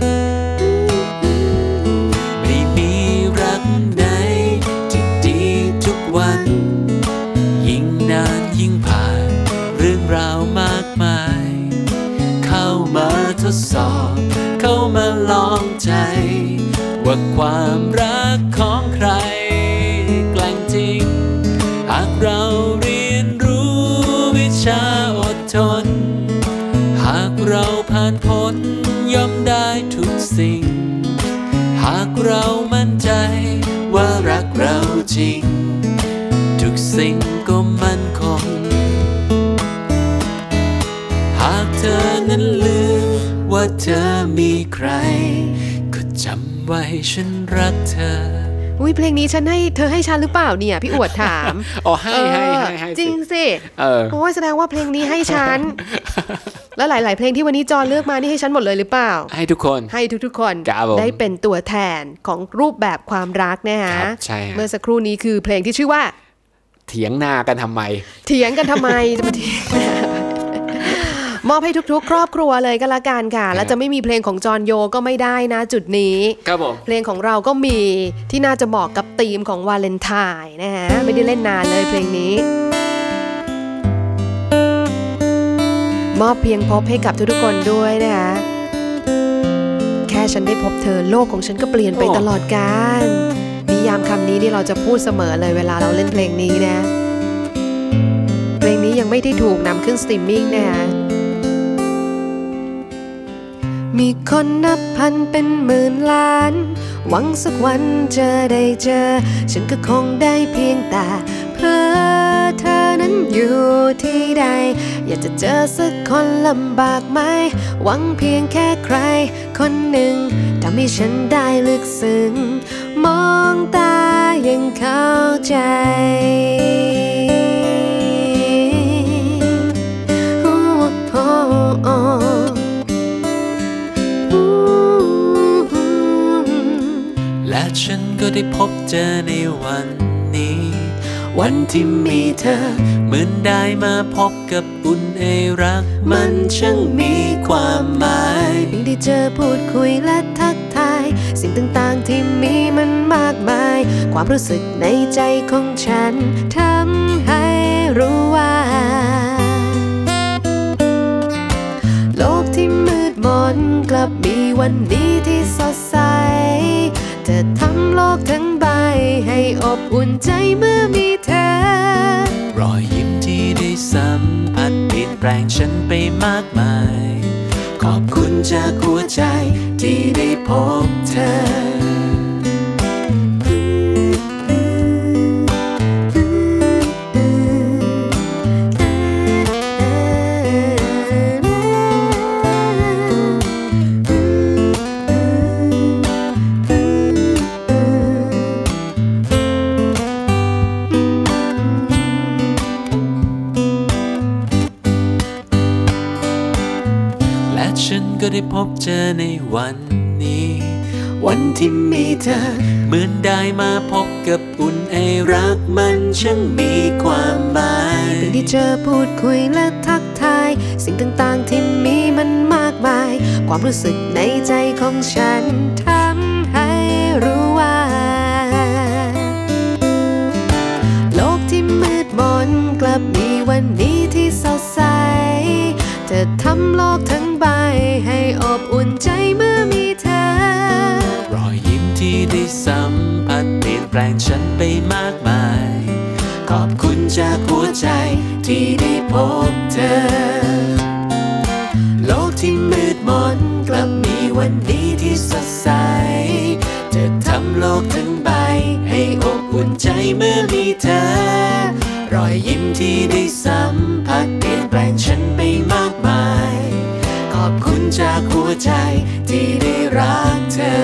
วันยิ่งนานยิ่งผ่านเรื่องราวมากมายเข้ามาทดสอบเข้ามาลองใจว่าความรักของใครแกล้งจริงหากเราเรียนรู้วิชาอดทนหากเราผ่านพ้นย่อมได้ทุกสิ่งหากเรามั่นใจว่ารักเราจริงทุกสิ่งก็มั่นคงหากเธอนั้นลืมว่าเธอมีใครก็จำไว้ฉันรักเธออุ้ยเพลงนี้ฉันให้เธอให้ฉันหรือเปล่าเนี่ยพี่อวดถามอ๋อให้ให้ให้จริงสิโอ้ยแสดงว่าเพลงนี้ให้ฉันแล้วหลายๆเพลงที่วันนี้จอเลือกมานี่ให้ฉันหมดเลยหรือเปล่าให้ทุกคนให้ทุกๆคนได้เป็นตัวแทนของรูปแบบความรักนะฮะเมื่อสักครู่นี้คือเพลงที่ชื่อว่าเถียงนากันทำไมเถียงกันทำไมจะมาเถียงมอบให้ทุกๆครอบครัวเลยก็แล้วกันค่ะแล้วจะไม่มีเพลงของจอห์นโยก็ไม่ได้นะจุดนี้ครับผมเพลงของเราก็มีที่น่าจะเหมาะกับธีมของวาเลนไทน์นะฮะไม่ได้เล่นนานเลยเพลงนี้มอบเพียงพบให้กับทุกๆคนด้วยนะคะแค่ฉันได้พบเธอโลกของฉันก็เปลี่ยนไปตลอดกาลนิยามคำนี้ที่เราจะพูดเสมอเลยเวลาเราเล่นเพลงนี้นะเพลงนี้ยังไม่ได้ถูกนำขึ้นสตรีมมิ่งนะมีคนนับพันเป็นหมื่นล้านหวังสักวันจะได้เจอฉันก็คงได้เพียงแต่เผอเธอนั้นอยู่ที่ใดอยากจะเจอสักคนลำบากไหมหวังเพียงแค่ใครคนหนึ่งทำให้ฉันได้ลึกซึ้งมองตายังเข้าใจและฉันก็ได้พบเจอในวันนี้วันที่มีเธอเหมือนได้มาพบกับอุ่นไอรักมันช่างมีความหมายเพียงได้เจอพูดคุยและทักทายสิ่งต่างๆที่มีมันมากมายความรู้สึกในใจของฉันทำให้รู้ว่าโลกที่มืดมนกลับมีวันนี้ที่สดใสเธอทำโลกทั้งใบให้อบอุ่นใจเมื่อมีเธอรอยยิ้มที่ได้สัมผัสเปลี่ยนแปลงฉันไปมากมายขอบคุณจากหัวใจที่ได้พบเธอฉันก็ได้พบเจอในวันนี้วันที่มีเธอเหมือนได้มาพบกับอุ่นไอรักมันช่างมีความหมายเพียงได้เจอพูดคุยและทักทายสิ่งต่างๆที่มีมันมากมายความรู้สึกในใจของฉันทำให้รู้ว่าโลกที่มืดมนกลับมีวันนี้ที่สดใสเธอทำโลกทั้งใบให้อบอุ่นใจเมื่อมีเธอรอยยิ้มที่ได้สัมผัสเปลี่ยนแปลงฉันไปมากมายขอบคุณจากหัวใจที่ได้พบเธอโลกที่มืดมนกลับมีวันนี้ที่สดใสเธอทำโลกทั้งใบให้อบอุ่นใจเมื่อมีเธอรอยยิ้มที่ได้สัมผัสเปลี่ยนแปลงฉันไปมากมายขอบคุณจากหัวใจที่ได้รักเธอ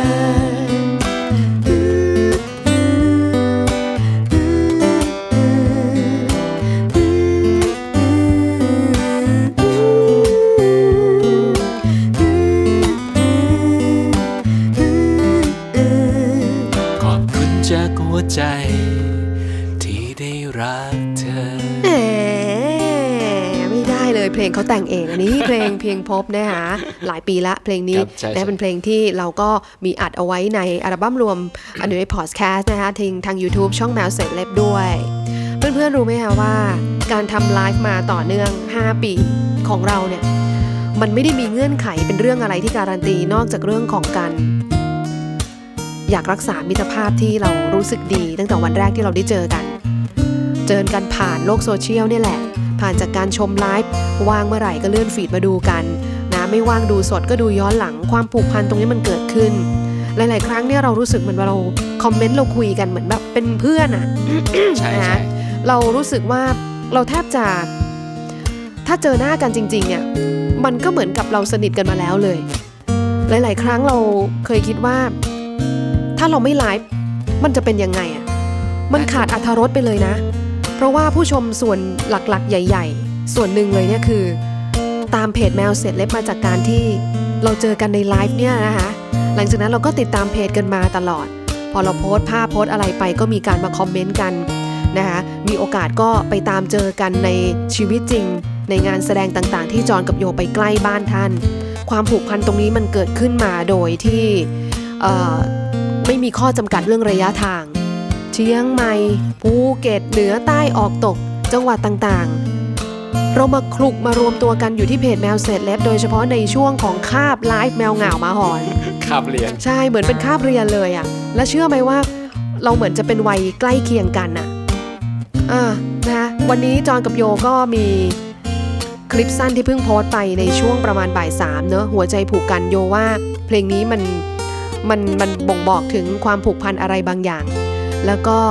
ขอบคุณจากหัวใจที่ได้รักเธอแหมไม่ได้เลยเพลงเขาแต่งเองอันนี้เพลงเพียงพบนะคะหลายปีละเพลงนี้นะเป็นเพลงที่เราก็มีอัดเอาไว้ในอัลบั้มรวมอันนี้ในพอดแคสต์นะคะทางทาง YouTube ช่องแมวเสร็จเล็บด้วยเพื่อนๆรู้ไหมคะว่าการทำไลฟ์มาต่อเนื่องห้าปีของเราเนี่ยมันไม่ได้มีเงื่อนไขเป็นเรื่องอะไรที่การันตีนอกจากเรื่องของการอยากรักษามิตรภาพที่เรารู้สึกดีตั้งแต่วันแรกที่เราได้เจอกันเจอกันผ่านโลกโซเชียลนี่แหละผ่านจากการชมไลฟ์ว่างเมื่อไหร่ก็เลื่อนฟีดมาดูกันนะไม่ว่างดูสดก็ดูย้อนหลังความผูกพันตรงนี้มันเกิดขึ้นหลายๆครั้งเนี่ยเรารู้สึกเหมือนว่าเราคอมเมนต์เราคุยกันเหมือนแบบเป็นเพื่อนอ่ะใช่นะเรารู้สึกว่าเราแทบจะถ้าเจอหน้ากันจริงๆเนี่ยมันก็เหมือนกับเราสนิทกันมาแล้วเลยหลายๆครั้งเราเคยคิดว่าถ้าเราไม่ไลฟ์มันจะเป็นยังไงอ่ะมันขาดอรรถรสไปเลยนะเพราะว่าผู้ชมส่วนหลักๆใหญ่ๆส่วนหนึ่งเลยเนี่ยคือตามเพจแมวเสร็จเล็บมาจากการที่เราเจอกันในไลฟ์เนี่ยนะคะหลังจากนั้นเราก็ติดตามเพจกันมาตลอดพอเราโพสต์ภาพโพสต์อะไรไปก็มีการมาคอมเมนต์กันนะคะมีโอกาสก็ไปตามเจอกันในชีวิตจริงในงานแสดงต่างๆที่จอนกับโยไปใกล้บ้านท่านความผูกพันตรงนี้มันเกิดขึ้นมาโดยที่ไม่มีข้อจำกัดเรื่องระยะทางเชียงใหม่ภูเก็ตเหนือใต้ออกตกจังหวัดต่างๆเรามาคลุกมารวมตัวกันอยู่ที่เพจแมวเสร็จเล็บโดยเฉพาะในช่วงของคาบไลฟ์แมวเหงามาหอนคาบเรียนใช่เหมือนเป็นคาบเรียนเลยอ่ะและเชื่อไหมว่าเราเหมือนจะเป็นวัยใกล้เคียงกันอ่ะอ่านะวันนี้จอนกับโยก็มีคลิปสั้นที่เพิ่งโพสต์ไปในช่วงประมาณบ่ายสามเนอะหัวใจผูกกันโยว่าเพลงนี้มันมันมันบ่งบอกถึงความผูกพันอะไรบางอย่างแล้วก็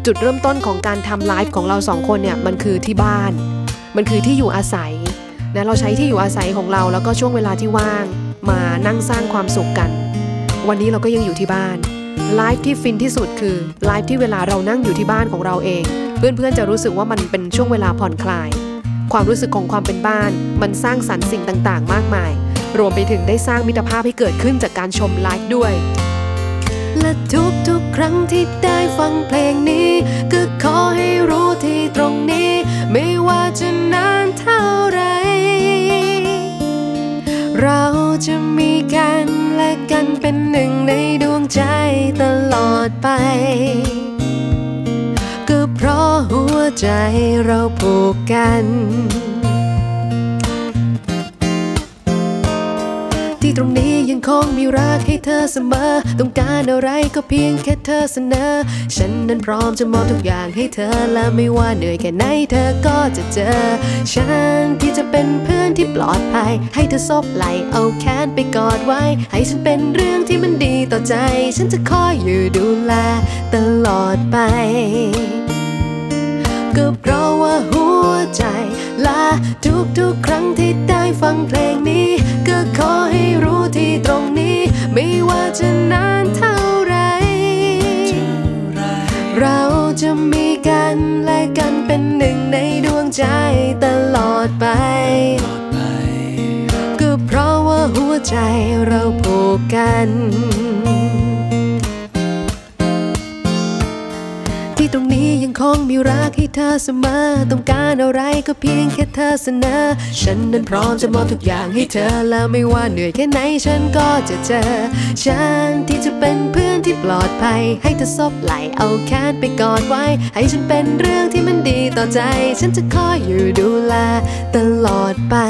จุดเริ่มต้นของการทำไลฟ์ของเราสองคนเนี่ยมันคือที่บ้านมันคือที่อยู่อาศัยนะเราใช้ที่อยู่อาศัยของเราแล้วก็ช่วงเวลาที่ว่างมานั่งสร้างความสุขกันวันนี้เราก็ยังอยู่ที่บ้านไลฟ์ที่ฟินที่สุดคือไลฟ์ที่เวลาเรานั่งอยู่ที่บ้านของเราเองเพื่อนๆจะรู้สึกว่ามันเป็นช่วงเวลาผ่อนคลายความรู้สึกของความเป็นบ้านมันสร้างสรรค์สิ่งต่างๆมากมายรวมไปถึงได้สร้างมิตรภาพให้เกิดขึ้นจากการชมไลฟ์ด้วยและทุกๆครั้งที่ได้ฟังเพลงนี้ก็ขอให้รู้ที่ตรงนี้ไม่ว่าจะนานเท่าไรเราจะมีกันและกันเป็นหนึ่งในดวงใจตลอดไปก็เพราะหัวใจเราผูกกันที่ตรงนี้ยังคงมีรักให้เธอเสมอต้องการอะไรก็เพียงแค่เธอเสนอฉันนั้นพร้อมจะมอบทุกอย่างให้เธอและไม่ว่าเหนื่อยแค่ไหนเธอก็จะเจอฉันที่จะเป็นเพื่อนที่ปลอดภัยให้เธอซบไหลเอาแขนไปกอดไว้ให้ฉันเป็นเรื่องที่มันดีต่อใจฉันจะคอยอยู่ดูแลตลอดไปก็เพราะว่าหัวใจและทุกๆครั้งที่ได้ฟังเพลงนี้ก็ขอให้รู้ที่ตรงนี้ไม่ว่าจะนานเท่าไรเราจะมีกันและกันเป็นหนึ่งในดวงใจตลอดไปก็เพราะว่าหัวใจเราผูกกันที่ตรงนี้ยังคงมีรักให้เธอเสมอต้องการอะไรก็เพียงแค่เธอเสนอฉันนั้นพร้อมจะมอบทุกอย่างให้เธอแล้วไม่ว่าเหนื่อยแค่ไหนฉันก็จะเจอฉันที่จะเป็นเพื่อนที่ปลอดภัยให้เธอซบไหลเอาแขนไปกอดไว้ให้ฉันเป็นเรื่องที่มันดีต่อใจฉันจะคอยอยู่ดูแลตลอดไป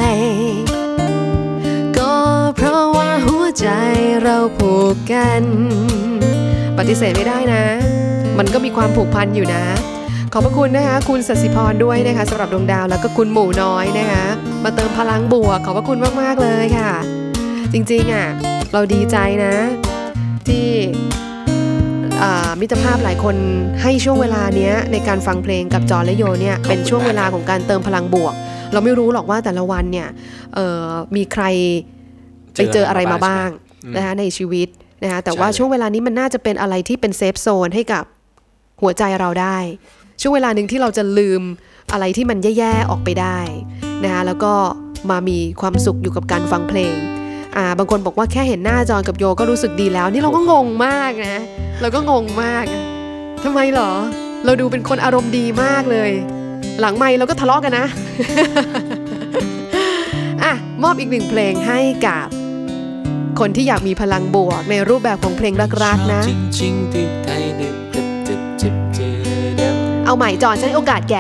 ก็เพราะว่าหัวใจเราผูกกันปฏิเสธไม่ได้นะมันก็มีความผูกพันอยู่นะขอบพระคุณนะคะคุณศศิพรด้วยนะคะสำหรับดวงดาวแล้วก็คุณหมูน้อยนะคะมาเติมพลังบวกขอบพระคุณมากๆเลยค่ะจริงๆอ่ะเราดีใจนะที่มิตรภาพหลายคนให้ช่วงเวลาเนี้ยในการฟังเพลงกับจอและโยเนี่ยเป็นช่วงเวลาของการเติมพลังบวกเราไม่รู้หรอกว่าแต่ละวันเนี่ยมีใครไปเจออะไรมาบ้างนะคะในชีวิตนะคะแต่ว่าช่วงเวลานี้มันน่าจะเป็นอะไรที่เป็นเซฟโซนให้กับหัวใจเราได้ช่วงเวลาหนึ่งที่เราจะลืมอะไรที่มันแย่ๆออกไปได้นะคะแล้วก็มามีความสุขอยู่กับการฟังเพลงอ่าบางคนบอกว่าแค่เห็นหน้าจอนกับโยก็รู้สึกดีแล้วนี่เราก็งงมากนะเราก็งงมากทำไมเหรอเราดูเป็นคนอารมณ์ดีมากเลยหลังไมค์เราก็ทะเลาะกันนะ อ่ะมอบอีกหนึ่งเพลงให้กับคนที่อยากมีพลังบวกในรูปแบบของเพลงรักๆนะเอาใหม่จอนฉันให้โอกาสแก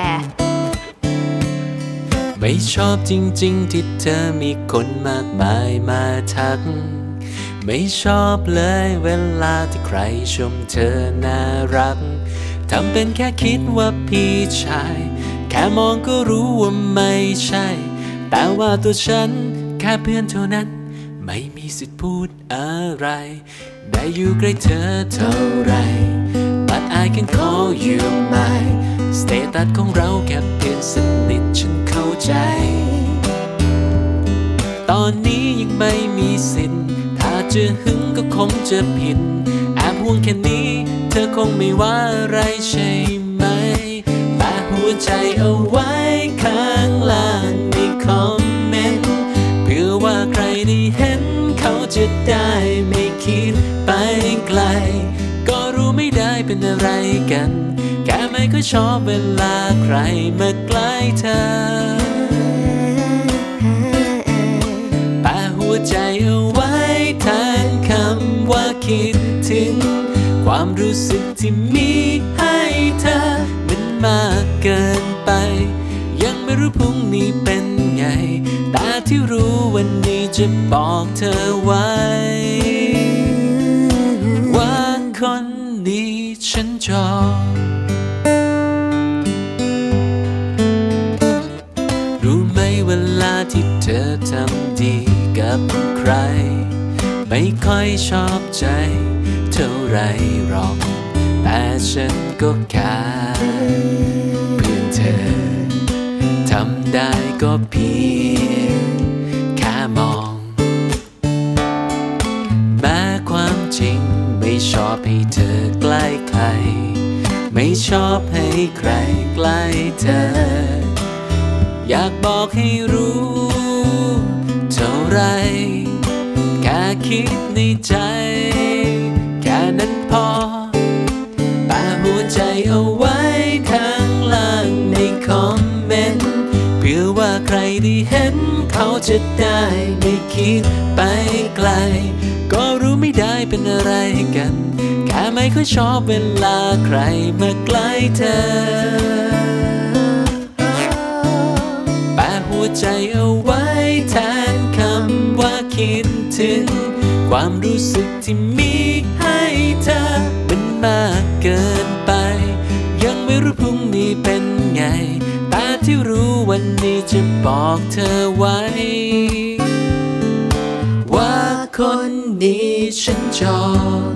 ไม่ชอบจริงๆที่เธอมีคนมากมายมาทักไม่ชอบเลยเวลาที่ใครชมเธอน่ารักทำเป็นแค่คิดว่าพี่ชายแค่มองก็รู้ว่าไม่ใช่แต่ว่าตัวฉันแค่เพื่อนเท่านั้นไม่มีสิทธิ์พูดอะไรได้อยู่ใกล้เธอเท่าไร But I can call you mine สเตตัสของเราแค่เพื่อนสนิทฉันเข้าใจตอนนี้ยังไม่มีสิทธิ์ถ้าจะหึงก็คงจะผิดแอบห่วงแค่นี้เธอคงไม่ว่าอะไรใช่ไหมแปะหัวใจเอาไว้ข้างล่างในคอมเมนต์เพื่อว่าใครได้เห็นเขาจะได้ไม่คิดไปไกลก็รู้ไม่ได้เป็นอะไรกันแค่ไม่ค่อยชอบเวลาใครมาใกล้เธอแปะหัวใจเอาไว้แทนคำว่าคิดถึงความรู้สึกที่มีให้เธอมันมากเกินไปยังไม่รู้พรุ่งนี้เป็นไงแต่ที่รู้วันนี้จะบอกเธอไว้ว่าคนนี้ฉันชอบรู้ไหมเวลาที่เธอทำดีกับใครไม่ค่อยชอบใจเท่าไรหรอกแต่ฉันก็แค่เพื่อนเธอทำได้ก็เพียงแค่มองแม้ความจริงไม่ชอบให้เธอใกล้ใครไม่ชอบให้ใครใกล้เธออยากบอกให้รู้เท่าไรแค่คิดในใจแค่นั้นพอแปะหัวใจเอาไว้ข้างล่างในคอมเมนต์เพื่อว่าใครได้เห็นเขาจะได้ไม่คิดไปไกลก็รู้ไม่ได้เป็นอะไรกันแค่ไม่ค่อยชอบเวลาใครมาใกล้เธอแปะหัวใจเอาไว้แทนคำว่าคิดถึงความรู้สึกที่มีให้เธอมันมากเกินไปยังไม่รู้พรุ่งนี้เป็นไงแต่ที่รู้วันนี้จะบอกเธอไว้ว่าคนนี้ฉันจอง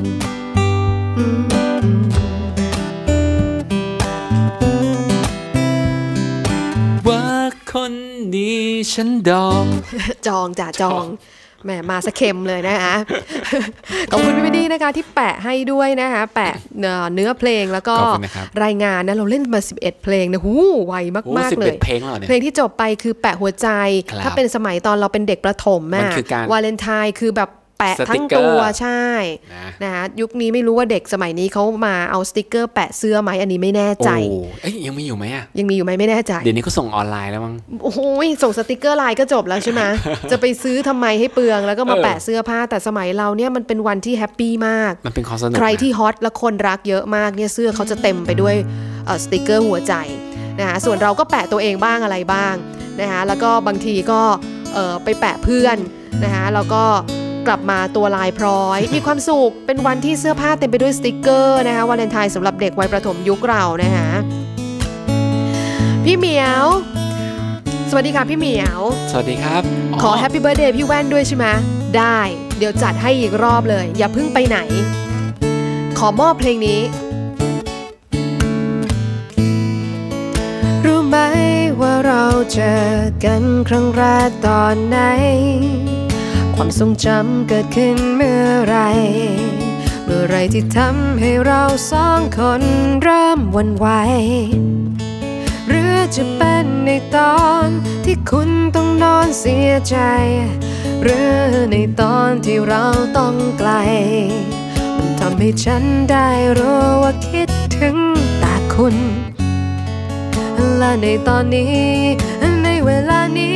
ว่าคนนี้ฉันดองจองจ้ะจองแหมมาสะเค็มเลยนะคะขอบคุณพี่ดีนะคะที่แปะให้ด้วยนะคะแปะเนื้อเพลงแล้วก็รายงานนะเราเล่นมาสิบเอ็ดเพลงนะหูไวมากๆเลยเพลงแล้วเนี่ยเพลงที่จบไปคือแปะหัวใจถ้าเป็นสมัยตอนเราเป็นเด็กประถมอ่ะวาเลนไทน์คือแบบแปะทั้งตัวใช่นะคะยุคนี้ไม่รู้ว่าเด็กสมัยนี้เขามาเอาสติกเกอร์แปะเสื้อไหมอันนี้ไม่แน่ใจเอ้ยยังมีอยู่ไหมอ่ะยังมีอยู่ไหมไม่แน่ใจเดี๋ยวนี้เขาส่งออนไลน์แล้วมั้งโอ้โหส่งสติกเกอร์ไลน์ก็จบแล้วใช่ไหมจะไปซื้อทำไมให้เปลืองแล้วก็มาแปะเสื้อผ้าแต่สมัยเราเนี่ยมันเป็นวันที่แฮปปี้มากมันเป็นความสนุกใครที่ฮอตและคนรักเยอะมากเนี่ยเสื้อเขาจะเต็มไปด้วยสติกเกอร์หัวใจนะคะส่วนเราก็แปะตัวเองบ้างอะไรบ้างนะคะแล้วก็บางทีก็ไปแปะเพื่อนนะคะแล้วก็กลับมาตัวลายพร้อยมีความสุขเป็นวันที่เสื้อผ้าเต็มไปด้วยสติกเกอร์นะคะวาเลนไทน์สำหรับเด็กวัยประถมยุคเรานะคะพี่เหมียวสวัสดีค่ะพี่เหมียวสวัสดีครับขอแฮปปี้เบิร์ธเดย์พี่แว่นด้วยใช่ไหมได้เดี๋ยวจัดให้อีกรอบเลยอย่าเพิ่งไปไหนขอมอบเพลงนี้รู้ไหมว่าเราเจอกันครั้งแรกตอนไหนความทรงจำเกิดขึ้นเมื่อไรเมื่อไรที่ทำให้เราสองคนเริ่มหวั่นไหวหรือจะเป็นในตอนที่คุณต้องนอนเสียใจหรือในตอนที่เราต้องไกลมันทำให้ฉันได้รู้ว่าคิดถึงแต่คุณและในตอนนี้ในเวลานี้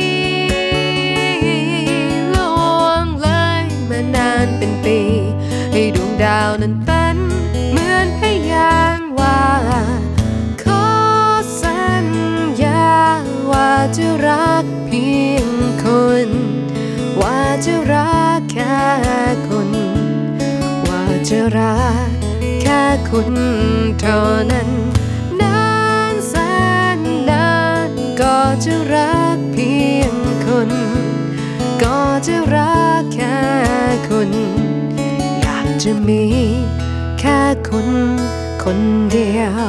นานเป็นปีให้ดวงดาวนั้นเป็นเหมือนพยานว่าขอสัญญาว่าจะรักเพียงคุณว่าจะรักแค่คุณว่าจะรักแค่คุณเท่านั้นนานแสนนานก็จะรักเพียงคุณก็จะรักแค่คุณอยากจะมีแค่คุณคนเดียว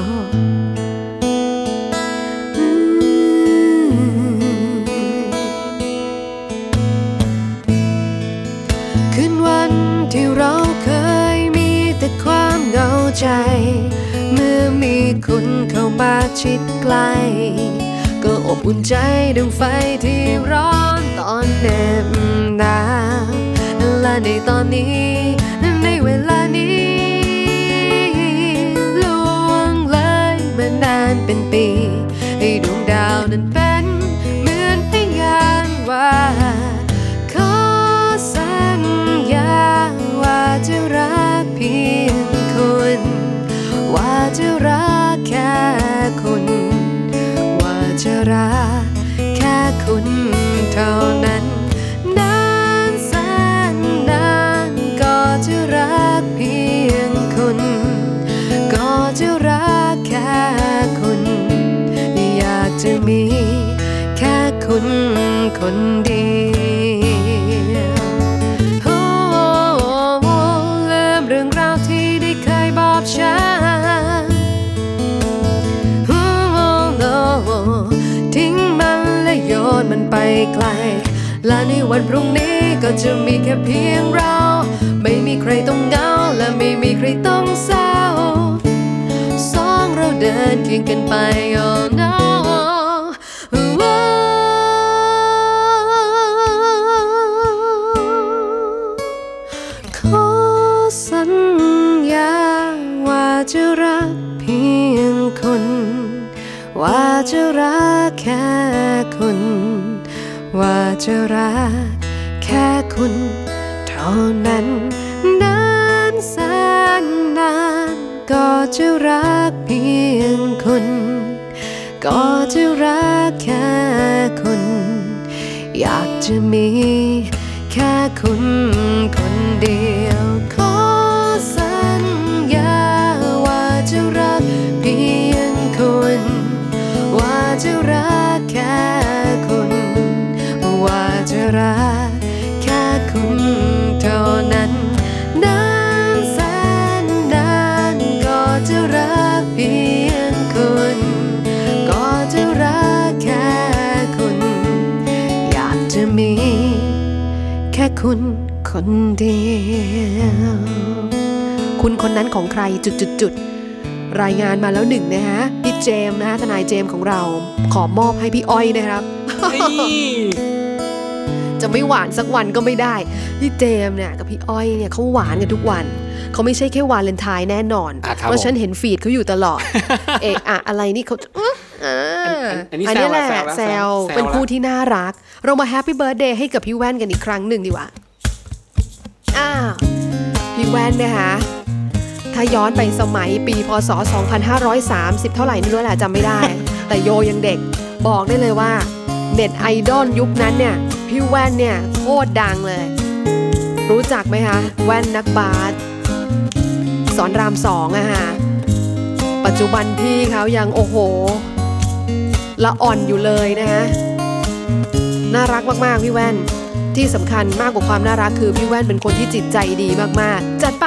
คืนวันที่เราเคยมีแต่ความเหงาใจเมื่อมีคุณเข้ามาชิดใกล้ก็อบอุ่นใจดังไฟที่ร้อนตอนเหน็บหนาวและในตอนนี้ในเวลานี้ล่วงเลยมานานเป็นปีให้ดวงดาวนั้นเป็นเหมือนพยานว่าขอสัญญาว่าจะรักเพียงคุณว่าจะรักแค่คุณว่าจะรักแค่คุณเท่านั้นนานแสนนานก็จะรักเพียงคุณก็จะรักแค่คุณอยากจะมีแค่คุณคนเดียวโอ้ลืมเรื่องราวที่ได้เคยบอกฉันไกลและในวันพรุ่งนี้ก็จะมีแค่เพียงเราไม่มีใครต้องเหงาและไม่มีใครต้องเศร้าสองเราเดินเคียงกันไป oh no ขอสัญญาว่าจะรักเพียงคุณว่าจะรักแค่คุณว่าจะรักแค่คุณเท่านั้นนานแสนนานก็จะรักเพียงคุณก็จะรักแค่คุณอยากจะมีแค่คุณคนเดียวขอสัญญาว่าจะรักเพียงคุณว่าจะรักแค่คุณว่าจะรักแค่คุณเท่านั้นนานแสนนานก็จะรักเพียงคุณก็จะรักแค่คุณอยากจะมีแค่คุณคนเดียวคุณคนนั้นของใครจุดๆๆรายงานมาแล้วหนึ่งนะฮะพี่เจมส์นะฮะทนายเจมส์ของเราขอมอบให้พี่อ้อยนะครับ จะไม่หวานสักวันก็ไม่ได้พี่เจมส์เนี่ยกับพี่อ้อยเนี่ยเขาหวานกันทุกวันเขาไม่ใช่แค่วาเลนไทน์แน่นอนเพราะฉันเห็นฟีดเขาอยู่ตลอด เอะอะอะไรนี่เขาอันนี้แหละแซวเป็นคู่ที่น่ารักเรามาแฮปปี้เบิร์ธเดย์ให้กับพี่แว่นกันอีกครั้งหนึ่งดีกว่าอ้าวพี่แว่นนะคะถ้าย้อนไปสมัยปีพ.ศ. สองพันห้าร้อยสามสิบเท่าไหร่ไม่รู้แหละจำไม่ได้ แต่โยยังเด็กบอกได้เลยว่าเน็ตไอดอลยุคนั้นเนี่ยพี่แว่นเนี่ยโคตรดังเลยรู้จักไหมคะแว่นนักบาสสอนรามสองอะฮะปัจจุบันพี่เขายังโอ้โหละอ่อนอยู่เลยนะฮะน่ารักมากๆพี่แว่นที่สำคัญมากกว่าความน่ารักคือพี่แว่นเป็นคนที่จิตใจดีมากๆจัดไป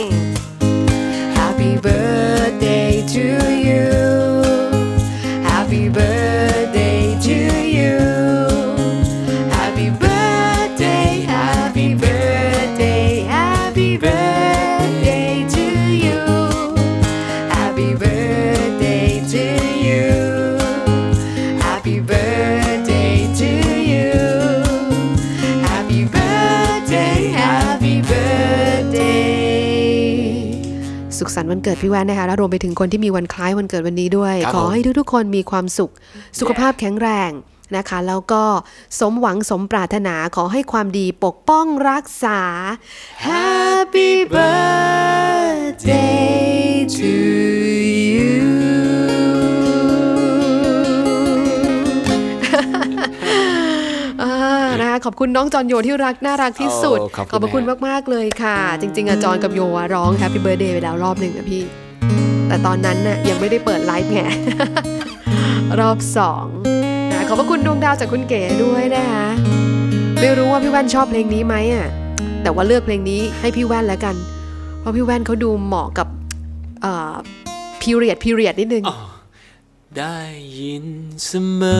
Happy birthday to you Happy birthday to you Happy birthday Happy birthday Happy birthday to you Happy birthday to you Happy birthday to you Happy birthday Happy birthday สุขสันต์วันเกิดพี่แว่นนะคะและรวมไปถึงคนที่มีวันคล้ายวันเกิดวันนี้ด้วยขอให้ทุกๆคนมีความสุขสุขภาพแข็งแรงนะคะแล้วก็สมหวังสมปรารถนาขอให้ความดีปกป้องรักษา Happy birthday to you นะคะขอบคุณน้องจอนโยที่รักน่ารักที่สุด ขอบคุณมากๆเลยค่ะจริงๆอะจอนกับโยร้อง Happy Birthday ไปแล้วรอบหนึ่งนะพี่แต่ตอนนั้นน่ะยังไม่ได้เปิดไลฟ์ไง รอบสองนะขอบคุณดวงดาวจากคุณเก๋ด้วยนะคะไม่รู้ว่าพี่แว่นชอบเพลงนี้ไหมอ่ะแต่ว่าเลือกเพลงนี้ให้พี่แว่นแล้วกันเพราะพี่แว่นเขาดูเหมาะกับเอ่อ period period นิดนึงได้ยินเสมอ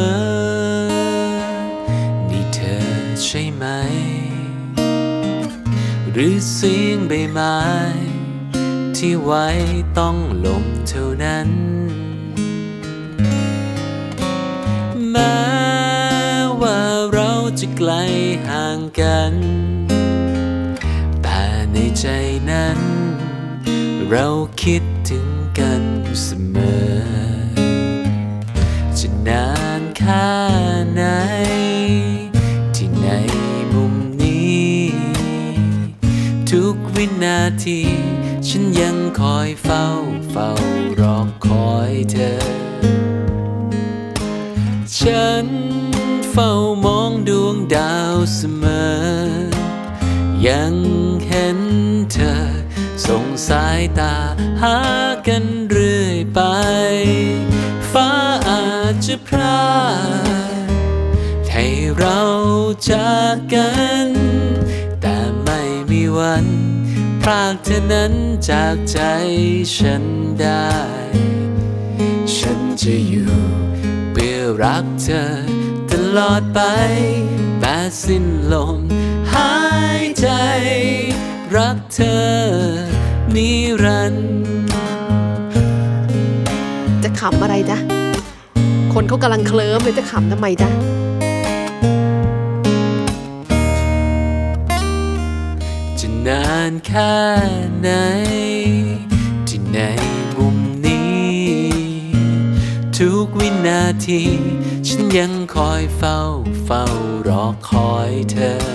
นี่เธอใช่ไหมหรือเสียงใบไม้ที่ไว้ต้องลมเท่านั้นแม้ว่าเราจะไกลห่างกันแต่ในใจนั้นเราคิดถึงกันเสมอจะนานแค่ไหนที่ในมุมนี้ทุกวินาทีฉันยังคอยเฝ้าเฝ้ารอคอยเธอฉันเฝ้ามองดวงดาวเสมอยังเห็นเธอส่งสายตาหากันเรื่อยไปฟ้าอาจจะพรากให้เราจากกันแต่ไม่มีวันพรากเธอนั้นจากใจฉันได้ฉันจะอยู่เพื่อรักเธอตลลอดไปแต่สิ้นลมหายใจรักเธอนิรันดร์จะขำอะไรจ๊ะคนเขากำลังเคลิ้มเลยจะขำทำไมจ๊ะจะนานแค่ไหนที่ในมุมนี้ทุกวินาทีฉันยังคอยเฝ้าเฝ้ารอคอยเธอ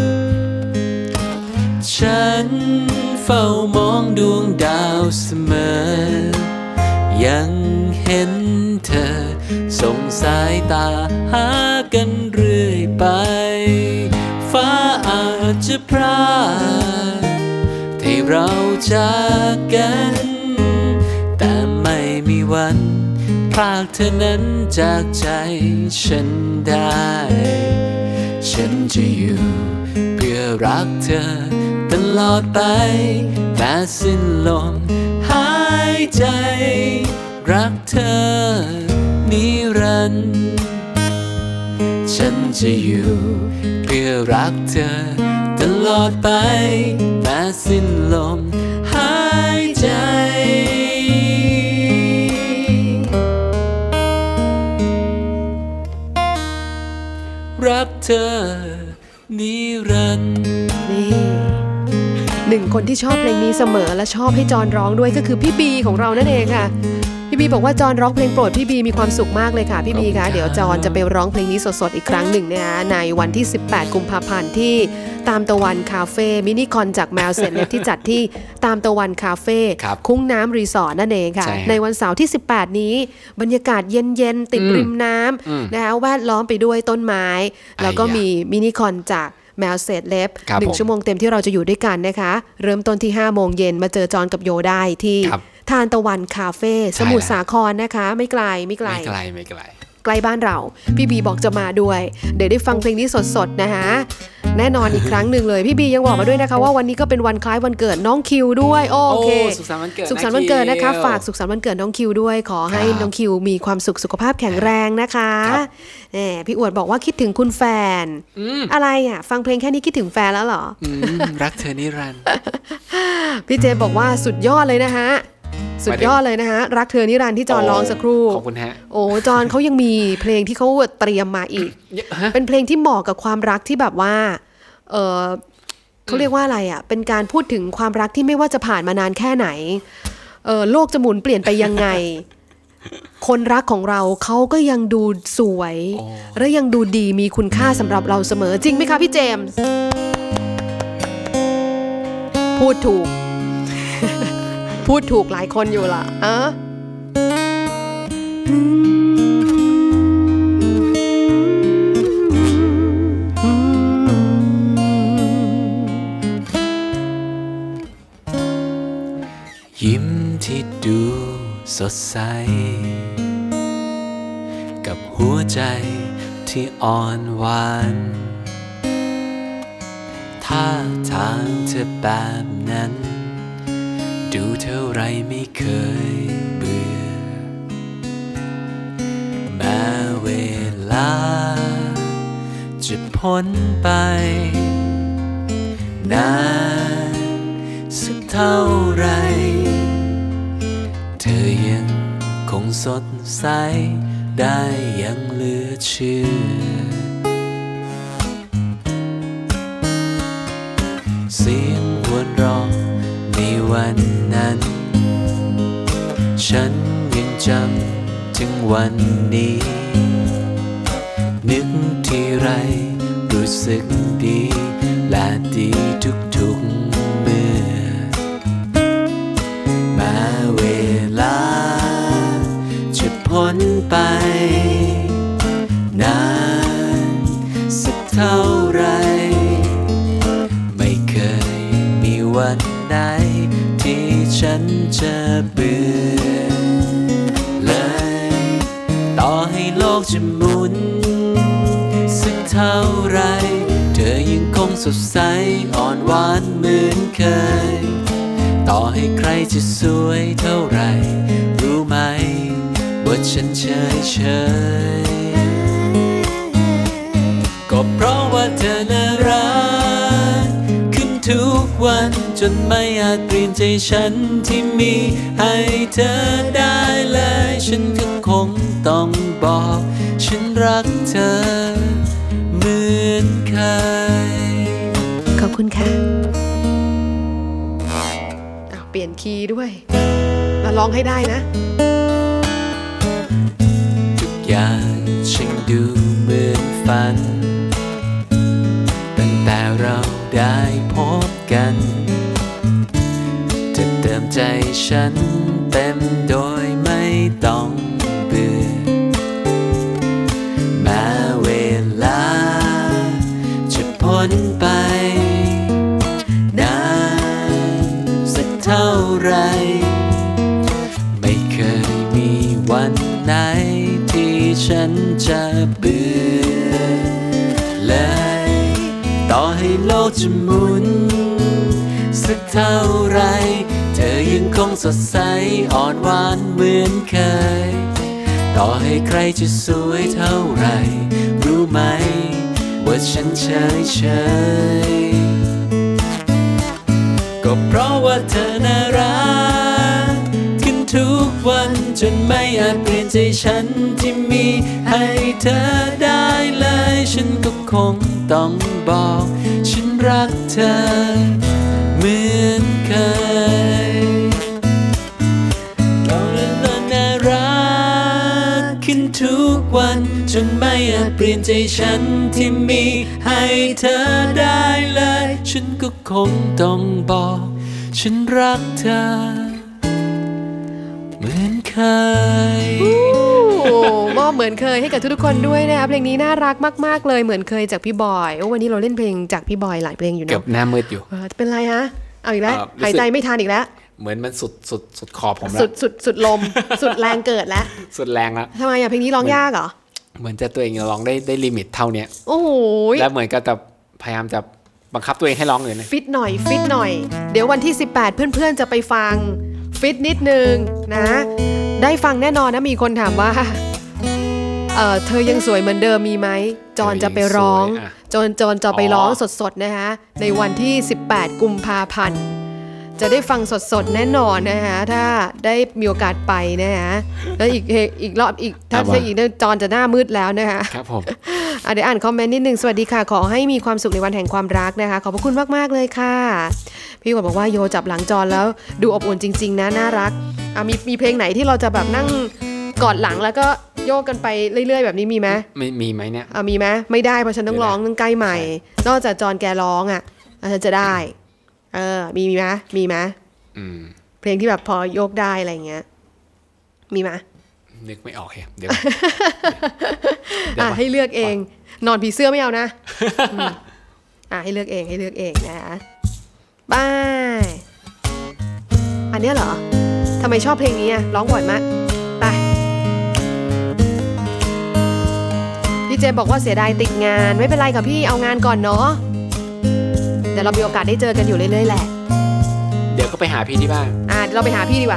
ฉันเฝ้ามองดวงดาวเสมอยังเห็นเธอส่งสายตาหากันเรื่อยไปฟ้าอาจจะพรากที่เราจากกันแต่ไม่มีวันพรากเธอนั้นจากใจฉันได้ฉันจะอยู่เพื่อรักเธอตลอดไปแต่สิ้นลมหายใจรักเธอนิรันดร์ฉันจะอยู่เพื่อรักเธอตลอดไปแต่สิ้นลมหายใจรักเธอนิรันดร์นี่หนึ่งคนที่ชอบเพลงนี้เสมอและชอบให้จอนร้องด้วยก็คือพี่บีของเรานั่นเองค่ะพี่บีบอกว่าจอนร้องเพลงโปรดพี่บีมีความสุขมากเลยค่ะพี่บีคะเดี๋ยวจอนจะไปร้องเพลงนี้สดๆอีกครั้งหนึ่งนะคะในวันที่สิบแปดกุมภาพันธ์ที่ตามตะวันคาเฟ่มินิคอนจากแมวเสร็จเล็บที่จัดที่ตามตะวันคาเฟ่คุ้งน้ำรีสอร์ทนั่นเองค่ะในวันเสาร์ที่สิบแปดนี้บรรยากาศเย็นๆติดริมน้ำนะคะแวดล้อมไปด้วยต้นไม้แล้วก็มีมินิคอนจากแมวเศษเล็บหนึ่งชั่วโมงเต็มที่เราจะอยู่ด้วยกันนะคะเริ่มต้นที่ห้าโมงเย็นมาเจอจอนกับโยได้ที่ทานตะวันคาเฟ่สมุทรสาครนะคะไม่ไกลไม่ไกลไม่ไกลไม่ไกลใกล้บ้านเราพี่บีบอกจะมาด้วยเดี๋ยวได้ฟังเพลงนี้สดๆนะคะแน่นอนอีกครั้งหนึ่งเลยพี่บียังบอกมาด้วยนะคะว่าวันนี้ก็เป็นวันคล้ายวันเกิดน้องคิวด้วยโอเคสุขสันต์วันเกิดสุขสันต์วันเกิดนะคะฝากสุขสันต์วันเกิดน้องคิวด้วยขอให้น้องคิวมีความสุขสุขภาพแข็งแรงนะคะแหมพี่อวดบอกว่าคิดถึงคุณแฟนอะไรอ่ะฟังเพลงแค่นี้คิดถึงแฟนแล้วเหรอรักเธอนิรันดร์พี่เจบอกว่าสุดยอดเลยนะฮะสุดยอดเลยนะฮะรักเธอนิรันดร์ที่จอนร้องสักครู่ขอบคุณฮะโอ้จอนเขายังมีเพลงที่เขาเตรียมมาอีกเป็นเพลงที่เหมาะกับความรักที่แบบว่าเออเขาเรียกว่าอะไรอ่ะเป็นการพูดถึงความรักที่ไม่ว่าจะผ่านมานานแค่ไหนเออโลกจะหมุนเปลี่ยนไปยังไงคนรักของเราเขาก็ยังดูสวยและยังดูดีมีคุณค่าสำหรับเราเสมอจริงไหมคะพี่เจมส์พูดถูกพูดถูกหลายคนอยู่ล่ะอะยิ้มที่ดูสดใสกับหัวใจที่อ่อนหวานท่าทางเธอแบบนั้นดูเท่าไรไม่เคยเบื่อแม้เวลาจะพ้นไปนานสักเท่าไรเธอยังคงสดใสได้อย่างเหลือเชื่อเสียงหัวเราะในวันนั้นฉันยังจำถึงวันนี้นึกทีไรรู้สึกดีและดีทุกๆเมื่อแม้เวลาจะพ้นไปนานสักเท่าไรไม่เคยมีวันไหนที่ฉันจะเบื่อเลยต่อให้โลกจะหมุนสักเท่าไรเธอยังคงสดใสอ่อนหวานเหมือนเคยต่อให้ใครจะสวยเท่าไรรู้ไหมว่าฉันเฉยเฉยวันจนไม่อาจเปลี่ยนใจฉันที่มีให้เธอได้เลยฉันก็คงต้องบอกฉันรักเธอเหมือนเคยขอบคุณค่ะเปลี่ยนคีย์ด้วยมาร้องให้ได้นะทุกอย่างฉันดูเหมือนฝันตั้งแต่เราได้พบกันจะเติมใจฉันเต็มโดยไม่ต้องเบื่อแม้เวลาจะพ้นไปนานสักเท่าไรไม่เคยมีวันไหนที่ฉันจะเบื่อเลยต่อให้โลกจะหมุนสักเท่าไรเธอยังคงสดใสอ่อนหวานเหมือนเคยต่อให้ใครจะสวยเท่าไรรู้ไหมว่าฉันเฉยเฉยก็เพราะว่าเธอน่ารักขึ้นทุกวันจนไม่อาจเปลี่ยนใจฉันที่มีให้เธอได้เลยฉันก็คงต้องบอกฉันรักเธอเหมือนเคยก็น่ารักขึ้นทุกวันจนไม่อาจเปลี่ยนใจฉันที่มีให้เธอได้เลยฉันก็คงต้องบอกฉันรักเธอเหมือนเคยมอบเหมือนเคยให้กับทุกๆคนด้วยนะคะเพลงนี้น่ารักมากๆเลยเหมือนเคยจากพี่บอยโอ้วันนี้เราเล่นเพลงจากพี่บอยหลายเพลงอยู่นะเกือบหน้ามืดอยู่เป็นไรฮะเอาอีกแล้วหายใจไม่ทันอีกแล้วเหมือนมันสุดสุดสุดขอบผมแล้วสุดสุดสุดลมสุดแรงเกิดแล้วสุดแรงแล้วทำไมอ่ะเพลงนี้ร้องยากเหรอเหมือนจะตัวเองร้องได้ได้ลิมิตเท่านี้โอ้โหแล้วเหมือนกับจะพยายามจะบังคับตัวเองให้ร้องเลยนะฟิตหน่อยฟิตหน่อยเดี๋ยววันที่สิบแปดเพื่อนๆจะไปฟังฟิตนิดนึงนะได้ฟังแน่นอนนะมีคนถามว่าเออเธอยังสวยเหมือนเดิมมีไหมจอนจะไปร้องจอนจอนจะไปร้องสดๆนะคะในวันที่สิบแปดกุมภาพันธ์จะได้ฟังสดๆแน่นอนนะคะถ้าได้มีโอกาสไปนะคะแล้วอีกอีกรอบอีกถ้าจะอีกจอนจะหน้ามืดแล้วนะคะครับผมเดี๋ยวอ่านคอมเมนต์นิดนึงสวัสดีค่ะขอให้มีความสุขในวันแห่งความรักนะคะขอบพระคุณมากๆเลยค่ะพี่กดบอกว่าโยจับหลังจอนแล้วดูอบอุ่นจริงๆนะน่ารักอ่ะมีมีเพลงไหนที่เราจะแบบนั่งกอดหลังแล้วก็โยกกันไปเรื่อยๆแบบนี้มีไหมไม่มีไหมเนี่ยอ่ะมีไหมไม่ได้เพราะฉันต้องร้องต้องใกล้ใหม่นอกจากจอนแกร้องอ่ะฉันจะได้เออมีมีไหมมีไหมเพลงที่แบบพอโยกได้อะไรเงี้ยมีไหมนึกไม่ออกเดี๋ยวอ่ะให้เลือกเองนอนผีเสื้อไม่เอานะอ่ะให้เลือกเองให้เลือกเองนะบายอันนี้เหรอทำไมชอบเพลงนี้อ่ะร้องบ่อยมากไปพี่เจบอกว่าเสียดายติดงานไม่เป็นไรค่ะพี่เอางานก่อนเนาะเดี๋ยวเรามีโอกาสได้เจอกันอยู่เรื่อยๆแหละเดี๋ยวก็ไปหาพี่ที่บ้านอ่ะเดี๋ยวเราไปหาพี่ดีกว่า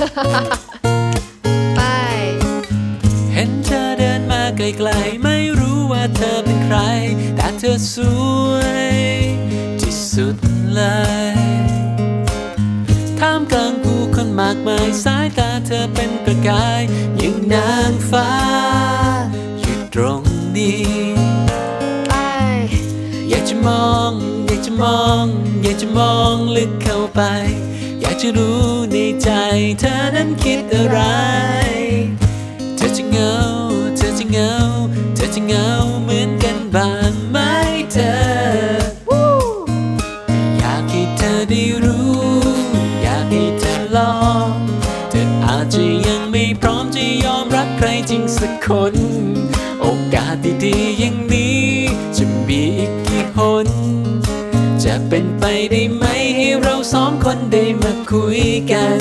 ไปเห็นเธอเดินมาไกลๆไม่รู้ว่าเธอเป็นใครแต่เธอสวยที่สุดเลยท่ามกลางผู้คนมากมายสายตาเธอเป็นประกายอย่างนางฟ้าอยู่ตรงนี้อยากจะมองอยากจะมองอยากจะมองลึกเข้าไปอยากจะรู้ในใจเธอนั้นคิดอะไรเธอจะเหงาเธอจะเหงาเธอจะเหงาเหมือนกันบ้างไหมเธออยากให้เธอได้รู้อยากให้เธอลองเธออาจจะยังไม่พร้อมจะยอมรักใครจริงสักคนโอกาสดีๆอย่างนี้จะมีอีกกี่หนจะเป็นไปได้ไหมให้เราสองคนได้มาคุยกัน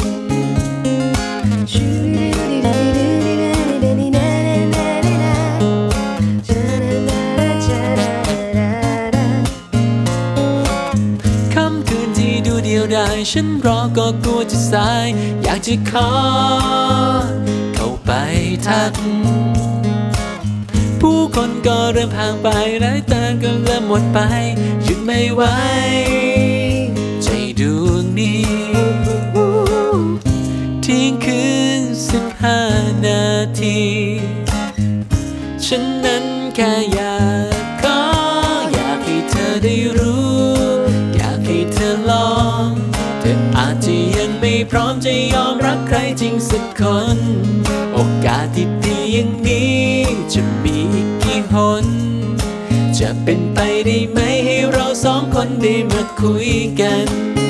ค่ำคืนที่ดูเดียวดายฉันรอก็กลัวจะสายอยากจะขอเข้าไปทักผู้คนก็เริ่มห่างไปไร้ตาก็เริ่มหมดไปหยุดไม่ไหวใจดวงนี้เที่ยงคืนสิบห้านาทีฉันนั้นแค่อยากขออยากให้เธอได้รู้อยากให้เธอลองเธออาจจะยังไม่พร้อมจะยอมรักใครจริงสักคนโอกาสที่ดีอย่างนี้จะมีอีกกี่หนจะเป็นไปได้ไหมให้เราสองคนได้มาคุยกัน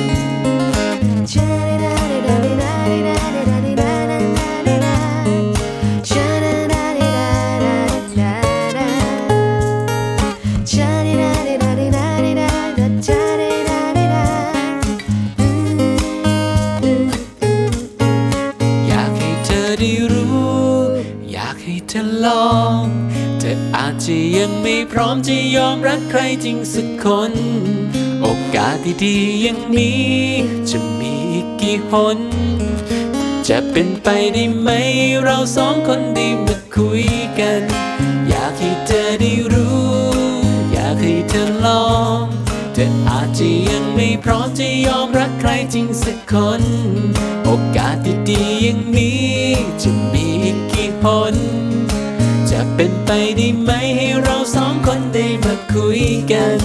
ลองเธออาจจะยังไม่พร้อมจะยอมรักใครจริงสักคนโอกาสดีๆอย่างนี้จะมีอีกกี่หนจะเป็นไปได้ไหมเราสองคนได้มาคุยกันอยากให้เธอได้รู้อยากให้เธอลองเธออาจจะยังไม่พร้อมจะยอมรักใครจริงสักคนโอกาสดีๆอย่างนี้จะมีอีกกี่หนจะเป็นไปได้ไหมให้เราสองคนได้มาคุยกัน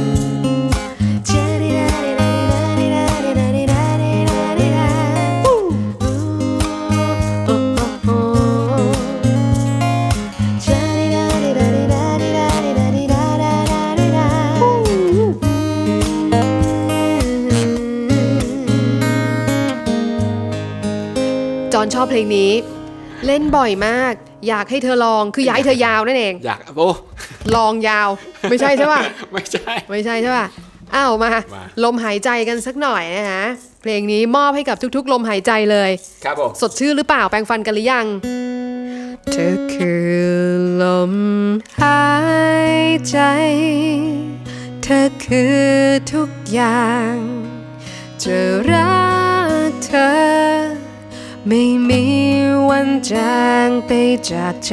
จอนชอบเพลงนี้เล่นบ่อยมากอยากให้เธอลองคืออยากให้เธอยาวนั่นเองอยากโอ้ลองยาวไม่ใช่ใช่ป่ะไม่ใช่ไม่ใช่ใช่ป่ะอ้าวมาลมหายใจกันสักหน่อยนะฮะเพลงนี้มอบให้กับทุกๆลมหายใจเลยครับผมสดชื่นหรือเปล่าแปรงฟันกันหรือยังเธอคือลมหายใจเธอคือทุกอย่างจะรักเธอไม่มีวันจางไปจากใจ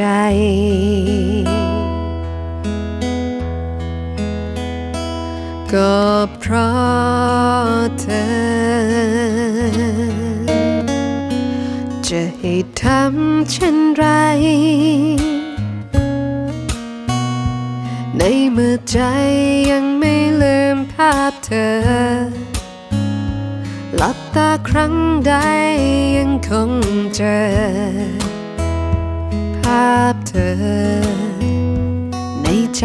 ก็เพราะเธอจะให้ทำเช่นไรในเมื่อใจยังไม่ลืมภาพเธอหลับตาครั้งใดยังคงเจอภาพเธอในใจ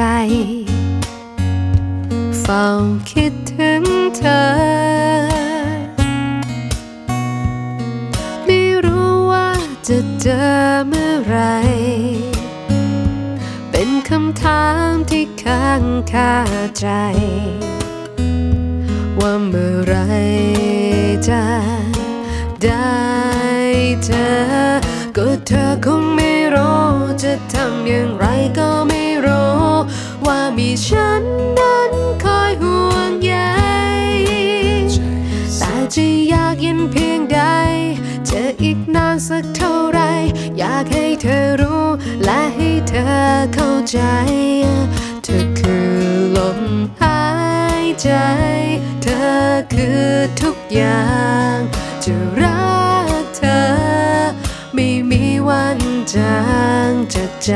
เฝ้าคิดถึงเธอไม่รู้ว่าจะเจอเมื่อไรเป็นคำถามที่ค้างคาใจว่าเมื่อไรจะได้เธอก็เธอคงไม่รู้จะทำอย่างไรก็ไม่รู้ว่ามีฉันนั้นคอยห่วงใยแต่จะอยากเย็นเพียงใดจะอีกนานสักเท่าไรอยากให้เธอรู้และให้เธอเข้าใจเธอคือลมหายใจเธอคือทุกอย่างจะรักเธอไม่มีวันจางจากใจ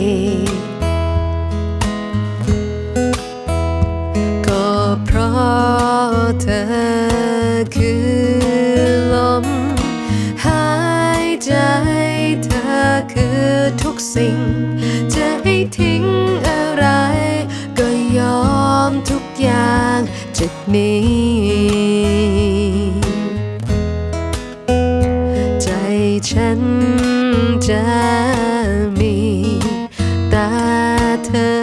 ก็เพราะเธอคือลมหายใจเธอคือทุกสิ่งจะให้ทิ้งอะไรก็ยอมทุกอย่างจากนี้ใจฉันจะมีแต่เธอ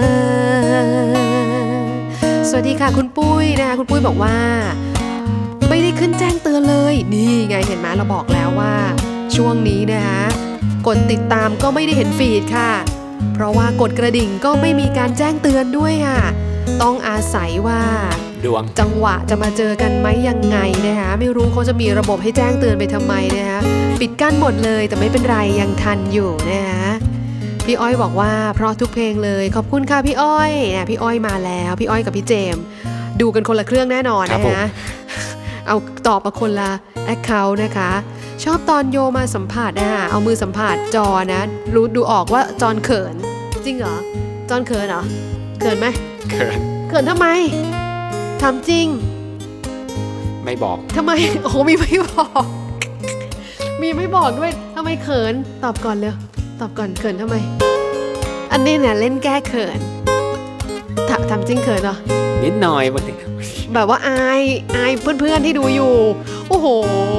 สวัสดีค่ะคุณปุ้ยนะคะคุณปุ้ยบอกว่าไม่ได้ขึ้นแจ้งเตือนเลยนี่ไงเห็นไหมเราบอกแล้วว่าช่วงนี้นะคะกดติดตามก็ไม่ได้เห็นฟีดค่ะเพราะว่ากดกระดิ่งก็ไม่มีการแจ้งเตือนด้วยค่ะต้องอาศัยว่าดวงจังหวะจะมาเจอกันไหมยังไงนะคะไม่รู้เขาจะมีระบบให้แจ้งเตือนไปทำไมนะคะปิดกั้นหมดเลยแต่ไม่เป็นไรยังทันอยู่นะคะพี่อ้อยบอกว่าเพราะทุกเพลงเลยขอบคุณค่ะพี่อ้อยนะพี่อ้อยมาแล้วพี่อ้อยกับพี่เจมดูกันคนละเครื่องแน่นอนนะคะเอาตอบมาคนละแอคเคาท์นะคะชอบตอนโยมาสัมผัสนะคะเอามือสัมผัสจอนะรู้ดูออกว่าจอนเขินจริงเหรอจอนเขินเหรอเขินไหมเขินเขินทำไมถามจริงไม่บอกทำไมโอ้มีไม่บอกมีไม่บอกด้วยทำไมเขินตอบก่อนเลยตอบก่อนเขินทำไมอันนี้เนี่ยเล่นแก้เขินถามจริงเขินเหรอนิดหน่อยบางทีแบบว่าอายอายเพื่อนๆที่ดูอยู่โอ้โห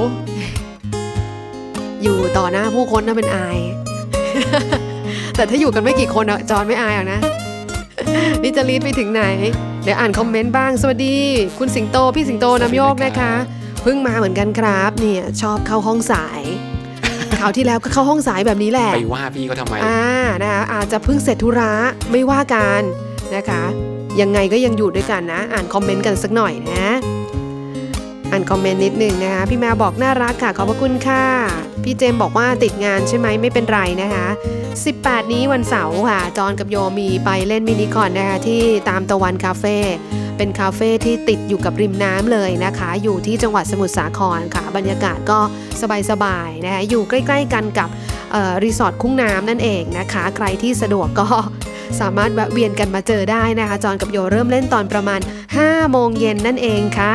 อยู่ต่อหน้าผู้คนน่าเป็นอายแต่ถ้าอยู่กันไม่กี่คนอะจอนไม่อายหรอกนะนี่จะลีดไปถึงไหนเดี๋ยวอ่านคอมเมนต์บ้างสวัสดีคุณสิงโตพี่สิงโตน้ำโยกนะคะเพิ่งมาเหมือนกันครับเนี่ยชอบเข้าห้องสายคราวที่แล้วก็เข้าห้องสายแบบนี้แหละไปว่าพี่เขาทำไมอ่านะคะอาจจะเพิ่งเสร็จธุระไม่ว่ากันนะคะยังไงก็ยังอยู่ด้วยกันนะอ่านคอมเมนต์กันสักหน่อยนะอ่านคอมเมนต์นิดนึงนะคะพี่แมวบอกน่ารักค่ะขอบพระคุณค่ะพี่เจมบอกว่าติดงานใช่ไหมไม่เป็นไรนะคะสิบแปดนี้วันเสาร์ค่ะจอนกับโยมีไปเล่นมินิคอนนะคะที่ตามตะวันคาเฟ่เป็นคาเฟ่ที่ติดอยู่กับริมน้ำเลยนะคะอยู่ที่จังหวัดสมุทรสาครค่ะบรรยากาศก็สบายๆนะคะอยู่ใกล้ๆกันกับรีสอร์ทคุ้งน้ำนั่นเองนะคะใครที่สะดวกก็สามารถแวะเวียนกันมาเจอได้นะคะจอนกับโยเริ่มเล่นตอนประมาณห้าโมงเย็นนั่นเองค่ะ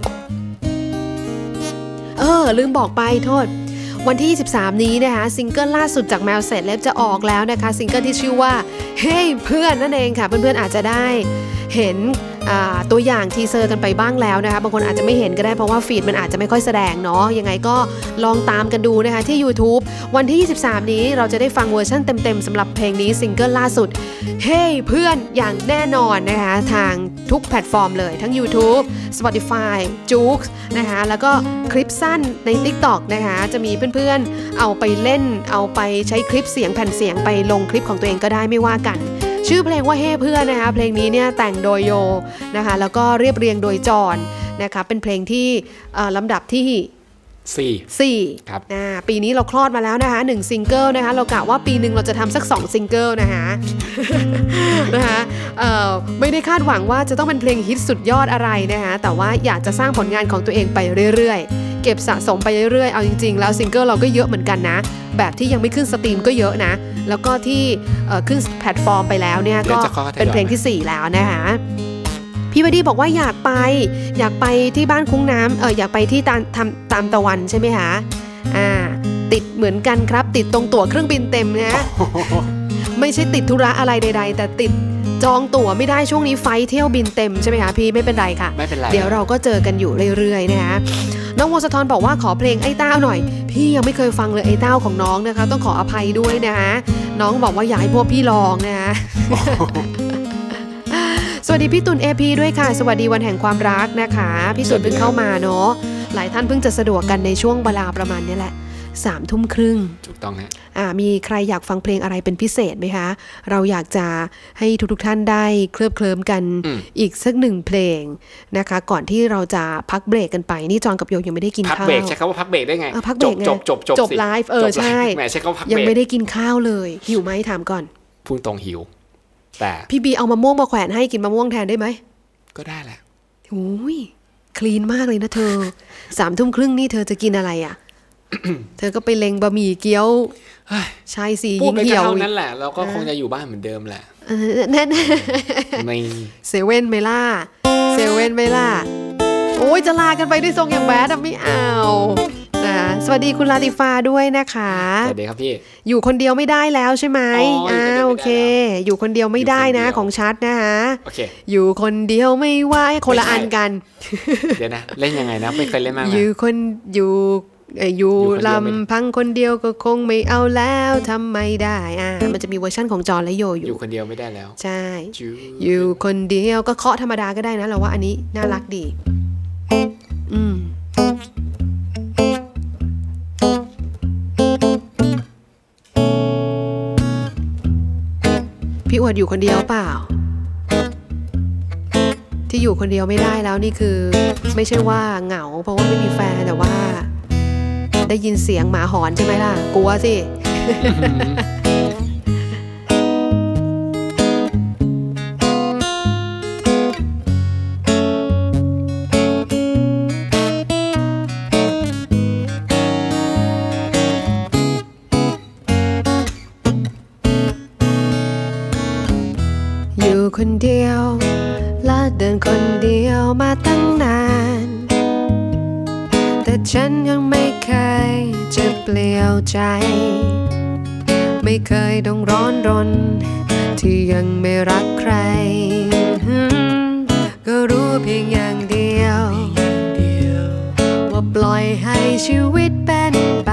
เออลืมบอกไปโทษวันที่ยี่สิบสามนี้นะคะซิงเกิลล่าสุดจากแมวเสร็จเล็บจะออกแล้วนะคะซิงเกิลที่ชื่อว่าเฮ้ยเพื่อนนั่นเองค่ะเพื่อนๆอาจจะได้เห็นตัวอย่างทีเซอร์กันไปบ้างแล้วนะคะบางคนอาจจะไม่เห็นก็ได้เพราะว่าฟีดมันอาจจะไม่ค่อยแสดงเนาะยังไงก็ลองตามกันดูนะคะที่ YouTube วันที่ยี่สิบสามนี้เราจะได้ฟังเวอร์ชั่นเต็มๆสำหรับเพลงนี้ซิงเกิลล่าสุดเฮ้ยเพื่อนอย่างแน่นอนนะคะทางทุกแพลตฟอร์มเลยทั้ง YouTube Spotify Joox นะคะแล้วก็คลิปสั้นใน TikTok นะคะจะมีเพื่อนๆเอาไปเล่นเอาไปใช้คลิปเสียงแผ่นเสียงไปลงคลิปของตัวเองก็ได้ไม่ว่ากันชื่อเพลงว่าเฮ้เพื่อนนะคะเพลงนี้เนี่ยแต่งโดยโยนะคะแล้วก็เรียบเรียงโดยจอนนะคะเป็นเพลงที่ลำดับที่สี่สี่ครับปีนี้เราคลอดมาแล้วนะคะหนึ่งซิงเกิลนะคะเรากะว่าปีหนึ่งเราจะทำสักสองซิงเกิลนะคะนะคะไม่ได้คาดหวังว่าจะต้องเป็นเพลงฮิตสุดยอดอะไรนะคะแต่ว่าอยากจะสร้างผลงานของตัวเองไปเรื่อยๆเก็บสะสมไปเรื่อยๆเอาจริงๆแล้วซิงเกิลเราก็เยอะเหมือนกันนะแบบที่ยังไม่ขึ้นสตรีมก็เยอะนะแล้วก็ที่ขึ้นแพลตฟอร์มไปแล้วเนี่ยก็เป็นเพลงที่สี่แล้วนะคะพี่วดีบอกว่าอยากไปอยากไปที่บ้านคุ้งน้ำเอออยากไปที่ตามทำตามตะวันใช่ไหมคะอ่าติดเหมือนกันครับติดตรงตั๋วเครื่องบินเต็มนะไม่ใช่ติดธุระอะไรใดๆแต่ติดจองตั๋วไม่ได้ช่วงนี้ไฟเที่ยวบินเต็มใช่ไหมคะพี่ไม่เป็นไรค่ะไม่เป็นไรเดี๋ยวเราก็เจอกันอยู่เรื่อยๆนะคะน้องวสธรบอกว่าขอเพลงไอ้เต้าหน่อยพี่ยังไม่เคยฟังเลยไอ้เต้าของน้องนะคะต้องขออภัยด้วยนะคะน้องบอกว่าอยากให้พวกพี่ลองนะคะสวัสดีพี่ตุล เอ พี ด้วยค่ะสวัสดีวันแห่งความรักนะคะพี่สุดเพิ่งเข้ามาเนาะหลายท่านเพิ่งจะสะดวกกันในช่วงเวลาประมาณนี้แหละสามทุ่มครึ่งถูกต้องฮะอ่ามีใครอยากฟังเพลงอะไรเป็นพิเศษไหมคะเราอยากจะให้ทุกๆท่านได้เคลิบเคลิ้มกันอีกสักหนึ่งเพลงนะคะก่อนที่เราจะพักเบรกกันไปนี่จอนกับโยยังไม่ได้กินข้าวพักเบรกใช่คำว่าพักเบรกได้ไงพักเบรกจบจบจบจบไลฟ์เออใช่ยังไม่ได้กินข้าวเลยหิวไหมถามก่อนพูดตรงหิวแต่พี่บีเอามะม่วงมาแขวนให้กินมะม่วงแทนได้ไหมก็ได้แหละโอ้ยคลีนมากเลยนะเธอสามทุ่มครึ่งนี่เธอจะกินอะไรอ่ะ เธอก็ไปเล็งบะหมี่เกี๊ยวใช่สิยิ่งเหี่ยวนั่นแหละเราก็คงจะอยู่บ้านเหมือนเดิมแหละแน่ในเซเว่นไม่ล่าเซเว่นไม่ล่าโอ้ยจะลากันไปด้วยทรงอย่างแบดไม่เอานะสวัสดีคุณลาติฟาด้วยนะคะสวัสดีครับพี่อยู่คนเดียวไม่ได้แล้วใช่ไหมอ่าโอเคอยู่คนเดียวไม่ได้นะของชัดนะคะโอเคอยู่คนเดียวไม่ไหวคนละอันกันเดี๋ยวนะเล่นยังไงนะไม่เคยเล่นมากอยู่คนอยู่อยู่ลำพังคนเดียวก็คงไม่เอาแล้วทำไม่ได้อ่ามันจะมีเวอร์ชั่นของจอและโยอยู่อยู่คนเดียวไม่ได้แล้วใช่อยู่คนเดียวก็เคาะธรรมดาก็ได้นะเราว่าอันนี้น่ารักดีอืมพี่อวดอยู่คนเดียวเปล่าที่อยู่คนเดียวไม่ได้แล้วนี่คือไม่ใช่ว่าเหงาเพราะว่าไม่มีแฟนแต่ว่าได้ยินเสียงหมาหอนใช่ไหมล่ะกลัวสิ พคนเดียวและเดินคนเดียวมาตั้งนานแต่ฉันยังไม่เคยจะเปลี่ยวใจไม่เคยต้องร้อนรนที่ยังไม่รักใครก็รู้เพียงอย่างเดียวว่าปล่อยให้ชีวิตเป็นไป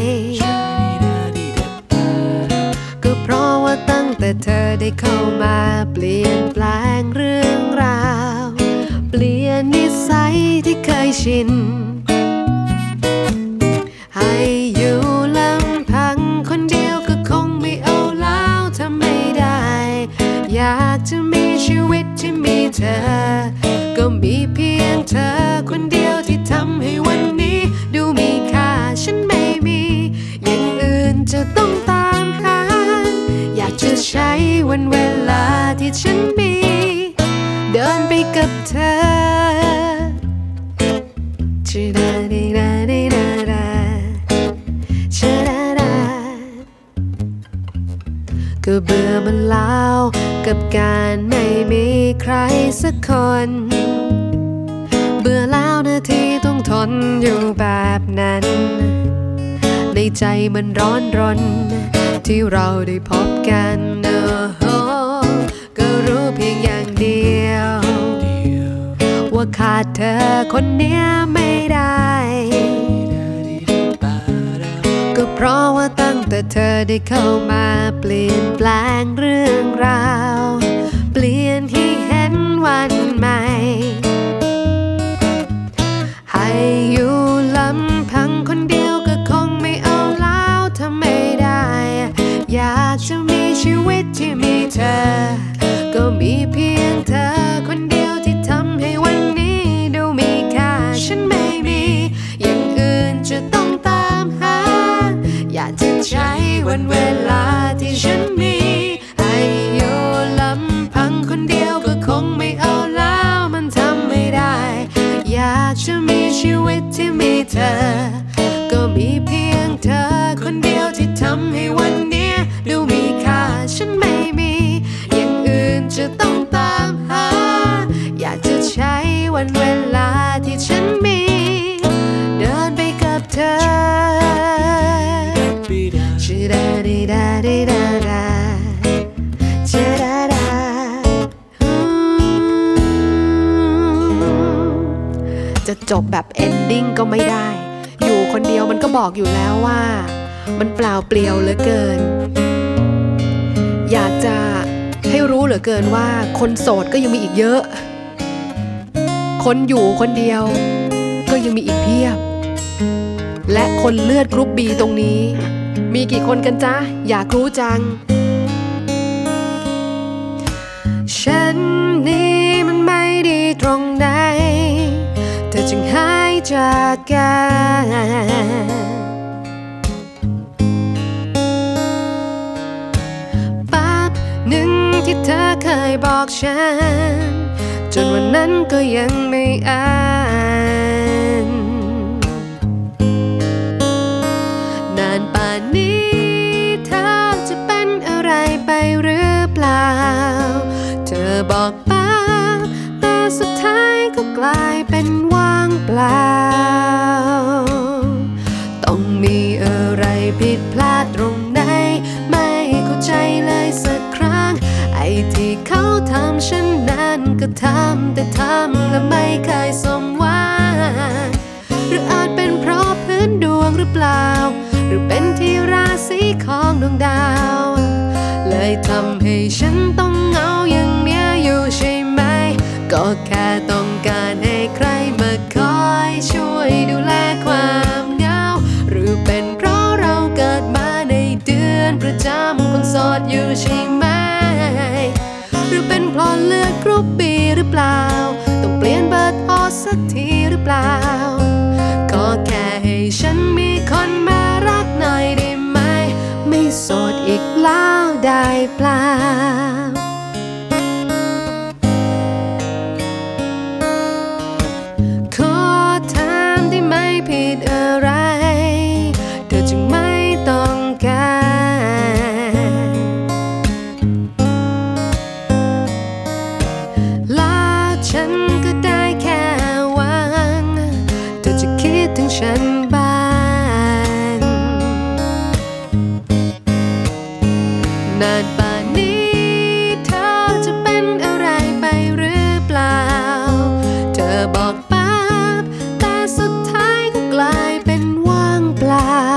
ก็เพราะว่าตั้งแต่เธอได้เข้ามาเปลี่ยนแปลงเรื่องราวเปลี่ยนนิสัยที่เคยชินให้อยู่ลำพังคนเดียวก็คงไม่เอาแล้วถ้าไม่ได้อยากจะมีชีวิตที่มีเธอก็มีเพียงเธอคนเดียวที่ทำให้วันนี้ดูมีค่าฉันไม่มีอย่างอื่นจะต้องตามหาอยากจะใช้วันเวลาที่ฉันมีเดินไปกับเธอชิดาดีดาดีดาดาชิดาดาก็เบื่อมันแล้วกับการไม่มีใครสักคนเบื่อแล้วนะที่ต้องทนอยู่แบบนั้นในใจมันร้อนรนที่เราได้พบกันเออก็รู้เพียงอย่างเดียวว่าขาดเธอคนเนี้ยไม่ได้ก็เพราะว่าตั้งแต่เธอได้เข้ามาเปลี่ยนแปลงเรื่องราวเปลี่ยนให้เห็นวันใหม่ให้อยู่ลำพังคนเดียวก็คงไม่เอาแล้วถ้าไม่ได้อยากจะมีชีวิตที่มีเธอก็มีเพียงเธอคนเดียวที่ทำให้วันนี้ดูมีค่าฉันไม่มีอย่างอื่นจะต้องตามหาอยากจะใช้วันเวลาที่ฉันมีให้อยู่ลำพังคนเดียวก็คงไม่เอาแล้วมันทำไม่ได้อยากจะมีชีวิตที่มีเธอก็มีเพียงเธอคนเดียวที่ทำให้วันนี้ดูมีค่าฉันไม่มีอย่างอื่นจะต้องตามหาอยากจะใช้วันเวลาที่ฉันมีเดินไปกับเธอชิดาดีดาดีดาดาชิดาดาจะจบแบบเอนดิ้งก็ไม่ได้อยู่คนเดียวมันก็บอกอยู่แล้วว่ามันเปล่าเปลี่ยวเหลือเกินอยากจะให้รู้เหลือเกินว่าคนโสดก็ยังมีอีกเยอะคนอยู่คนเดียวก็ยังมีอีกเพียบและคนเลือดกรุ๊ปบีตรงนี้มีกี่คนกันจ๊ะอยากรู้จังฉันนี่มันไม่ดีตรงไหนเธอจึงหายจากกันปั๊บหนึ่งที่เธอเคยบอกฉันจนวันนั้นก็ยังไม่อ่านนานป่านนี้เธอจะเป็นอะไรไปหรือเปล่าเธอบอกป้าแต่สุดท้ายก็กลายเป็นว่างเปล่าต้องมีอะไรผิดพลาดตรงไหนไม่เข้าใจเลยสักครั้งไอ้ที่เขาทำฉันนั้นก็ทำแต่ทำและไม่เคยสมหวังหรืออาจเป็นเพราะพื้นดวงหรือเปล่าหรือเป็นที่ราศีของดวงดาวเลยทำให้ฉันต้องเหงาอย่างเนี้ยอยู่ใช่ไหมก็แค่ต้องการให้ใครมาคอยช่วยดูแลความเหงาหรือเป็นเพราะเราเกิดมาในเดือนประจำคนโสดอยู่ใช่ไหมหรือเป็นเพราะเลือดกรุ๊ปบีหรือเปล่าต้องเปลี่ยนเบอร์โทรสักทีหรือเปล่าก็แค่ให้ฉันมีคนมารักหน่อยได้ไหมไม่โสดอีกแล้วได้เปล่าขอถามได้ไหมผิดอะไรเธอจึงไม่ต้องการฉันบ้างนานป่านนี้เธอจะเป็นอะไรไปหรือเปล่าเธอบอกป๊าบแต่สุดท้ายก็กลายเป็นว่างเปล่า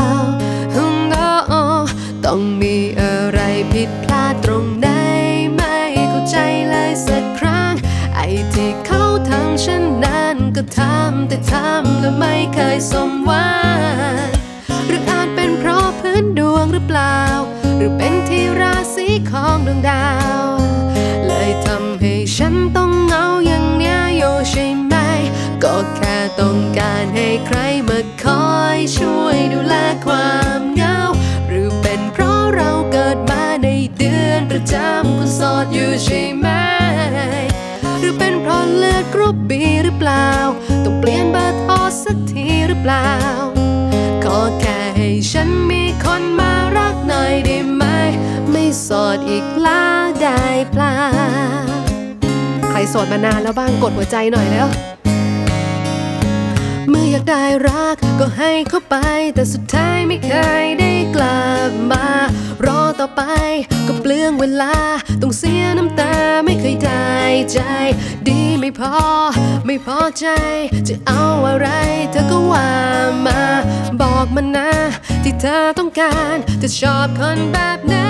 ต้องมีอะไรผิดพลาดตรงไหนไม่เข้าใจเลยสักครั้งไอ้ที่เขาทำฉันนั้นก็ทำแต่ทำแล้วไม่เคยสมหวังหรืออาจเป็นเพราะพื้นดวงหรือเปล่าหรือเป็นที่ราศีของดวงดาวเลยทำให้ฉันต้องเหงาอย่างเนี้ยโยใช่ไหมก็แค่ต้องการให้ใครมาคอยช่วยดูแลความเหงาหรือเป็นเพราะเราเกิดมาในเดือนประจำคนโสดอยู่ใช่ไหมหรือเป็นเพราะเลือดกรุ๊ปบีหรือเปล่าต้องเปลี่ยนเบอร์โทรสักทีหรือเปล่าขอแค่ให้ฉันมีคนมารักหน่อยได้ไหมไม่โสดอีกแล้วได้เปล่าใครโสดมานานแล้วบ้างกดหัวใจหน่อยแล้วเมื่ออยากได้รักก็ให้เข้าไปแต่สุดท้ายไม่เคยได้กลับมารอต่อไปก็เปลืองเวลาต้องเสียน้ำตาไม่เคยได้ใจดีไม่พอไม่พอใจจะเอาอะไรเธอก็ว่ามาบอกมันนะที่เธอต้องการจะชอบคนแบบไหน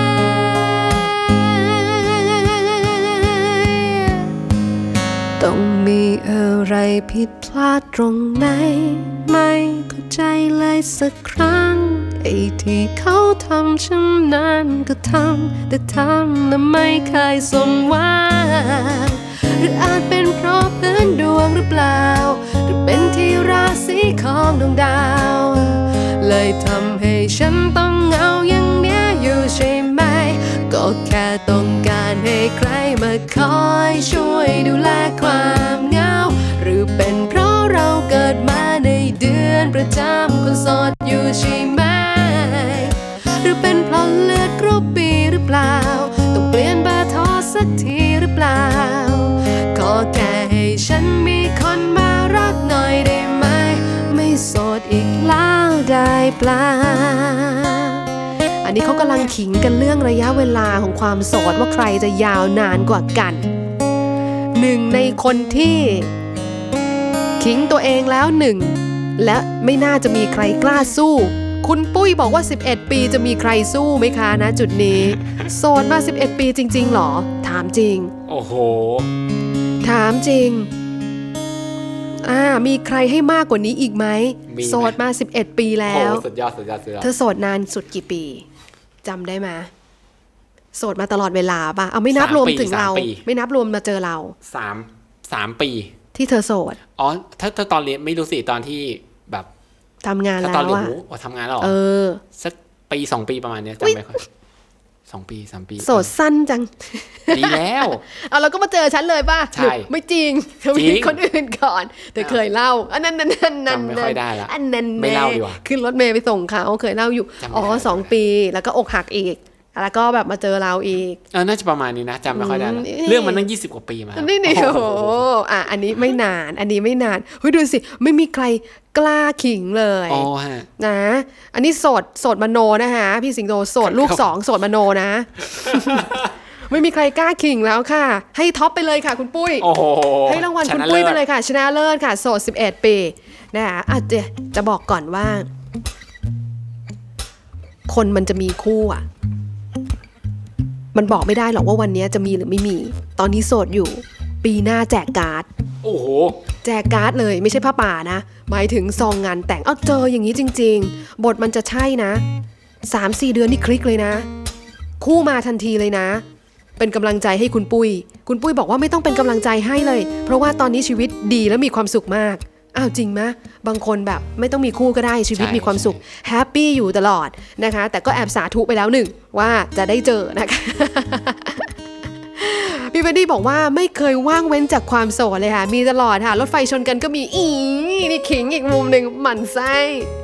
ต้องมีอะไรผิดพลาดตรงไหนไม่เข้าใจเลยสักครั้งไอ้ที่เขาทำฉันนั้นก็ทำแต่ทำแต่ไม่เคยสมหวังหรืออาจเป็นเพราะพื้นดวงหรือเปล่าหรือเป็นที่ราศีของดวงดาวเลยทำให้ฉันต้องเหงาอย่างเนี้ยอยู่ใช่ไหมก็แค่ต้องการให้ใครมาคอยช่วยดูแลความเหงาหรือเป็นเพราะเราเกิดมาในเดือนประจำคนโสดอยู่ใช่ไหมหรือเป็นเพราะเลือดกรุ๊ปบีหรือเปล่าต้องเปลี่ยนเบอร์โทรสักทีหรือเปล่าขอแค่ให้ฉันมีคนมารักหน่อยได้ไหมไม่โสดอีกแล้วได้เปล่าอันนี้เขากำลังขิงกันเรื่องระยะเวลาของความโสดว่าใครจะยาวนานกว่ากันหนึ่งในคนที่ขิงตัวเองแล้วหนึ่งและไม่น่าจะมีใครกล้าสู้คุณปุ้ยบอกว่าสิบเอ็ดปีจะมีใครสู้ไหมคะนะจุดนี้โสดมาสิบเอ็ดปีจริงๆหรอถามจริงโอ้โหถามจริงอ่ามีใครให้มากกว่านี้อีกไหมโสดมาสิบเอ็ดปีแล้วสุดยอดสุดยอดสุดยอดเธอโสดนานสุดกี่ปีจำได้ไหมโสดมาตลอดเวลาป่ะเอาไม่นับรวมถึงเราไม่นับรวมมาเจอเราสามสามปีที่เธอโสดอ๋อถ้าถ้าตอนเรียนไม่รู้สิตอนที่แบบทำงานแล้วตอนเรียนโอ้ทำงานแล้วเออสักปีสองปีประมาณนี้จำไม่ค่อยสองปีสามปีโสดสั้นจังดีแล้วเอาเราก็มาเจอฉันเลยป่ะใช่ไม่จริงเขามีคนอื่นก่อนแต่เคยเล่าอันนั้นนั่นนั่นนั่นจำไม่ค่อยได้ละอันนั้นไม่เล่าดีกว่าขึ้นรถเมล์ไปส่งเขาเคยเล่าอยู่อ๋อสองปีแล้วก็อกหักอีกแล้วก็แบบมาเจอเราอีกเออน่าจะประมาณนี้นะจำไม่ค่อยได้เรื่องมันตั้งยี่สิบกว่าปีมานี่นี่โอ้โหอ่ะอันนี้ไม่นานอันนี้ไม่นานเฮ้ยดูสิไม่มีใครกล้าขิงเลยอ๋อฮะนะอันนี้โสดโสดมโนนะคะพี่สิงโตโสดลูกสองโสดมโนนะไม่มีใครกล้าขิงแล้วค่ะให้ท็อปไปเลยค่ะคุณปุ้ยให้รางวัลคุณปุ้ยไปเลยค่ะชนะเลิศค่ะโสดสิบเอ็ดปีนะคะอ่ะเดี๋ยวจะบอกก่อนว่าคนมันจะมีคู่อ่ะมันบอกไม่ได้หรอกว่าวันนี้จะมีหรือไม่มีตอนนี้โสดอยู่ปีหน้าแจกการ์ดโอ้โหแจกการ์ดเลยไม่ใช่ผ้าป่านะหมายถึงซองงานแต่งเอาเจออย่างนี้จริงๆบทมันจะใช่นะ สามสี่ เดือนนี่คลิกเลยนะคู่มาทันทีเลยนะเป็นกำลังใจให้คุณปุ้ยคุณปุ้ยบอกว่าไม่ต้องเป็นกำลังใจให้เลยเพราะว่าตอนนี้ชีวิตดีและมีความสุขมากอ้าวจริงไหมบางคนแบบไม่ต้องมีคู่ก็ได้ชีวิตมีความสุขแฮปปี้อยู่ตลอดนะคะแต่ก็แอบสาธุไปแล้วหนึ่งว่าจะได้เจอนะคะพี่เบนดี้บอกว่าไม่เคยว่างเว้นจากความโสดเลยค่ะมีตลอดค่ะรถไฟชนกันก็มีอีนี่ขิงอีกมุมหนึ่งหมั่นไส้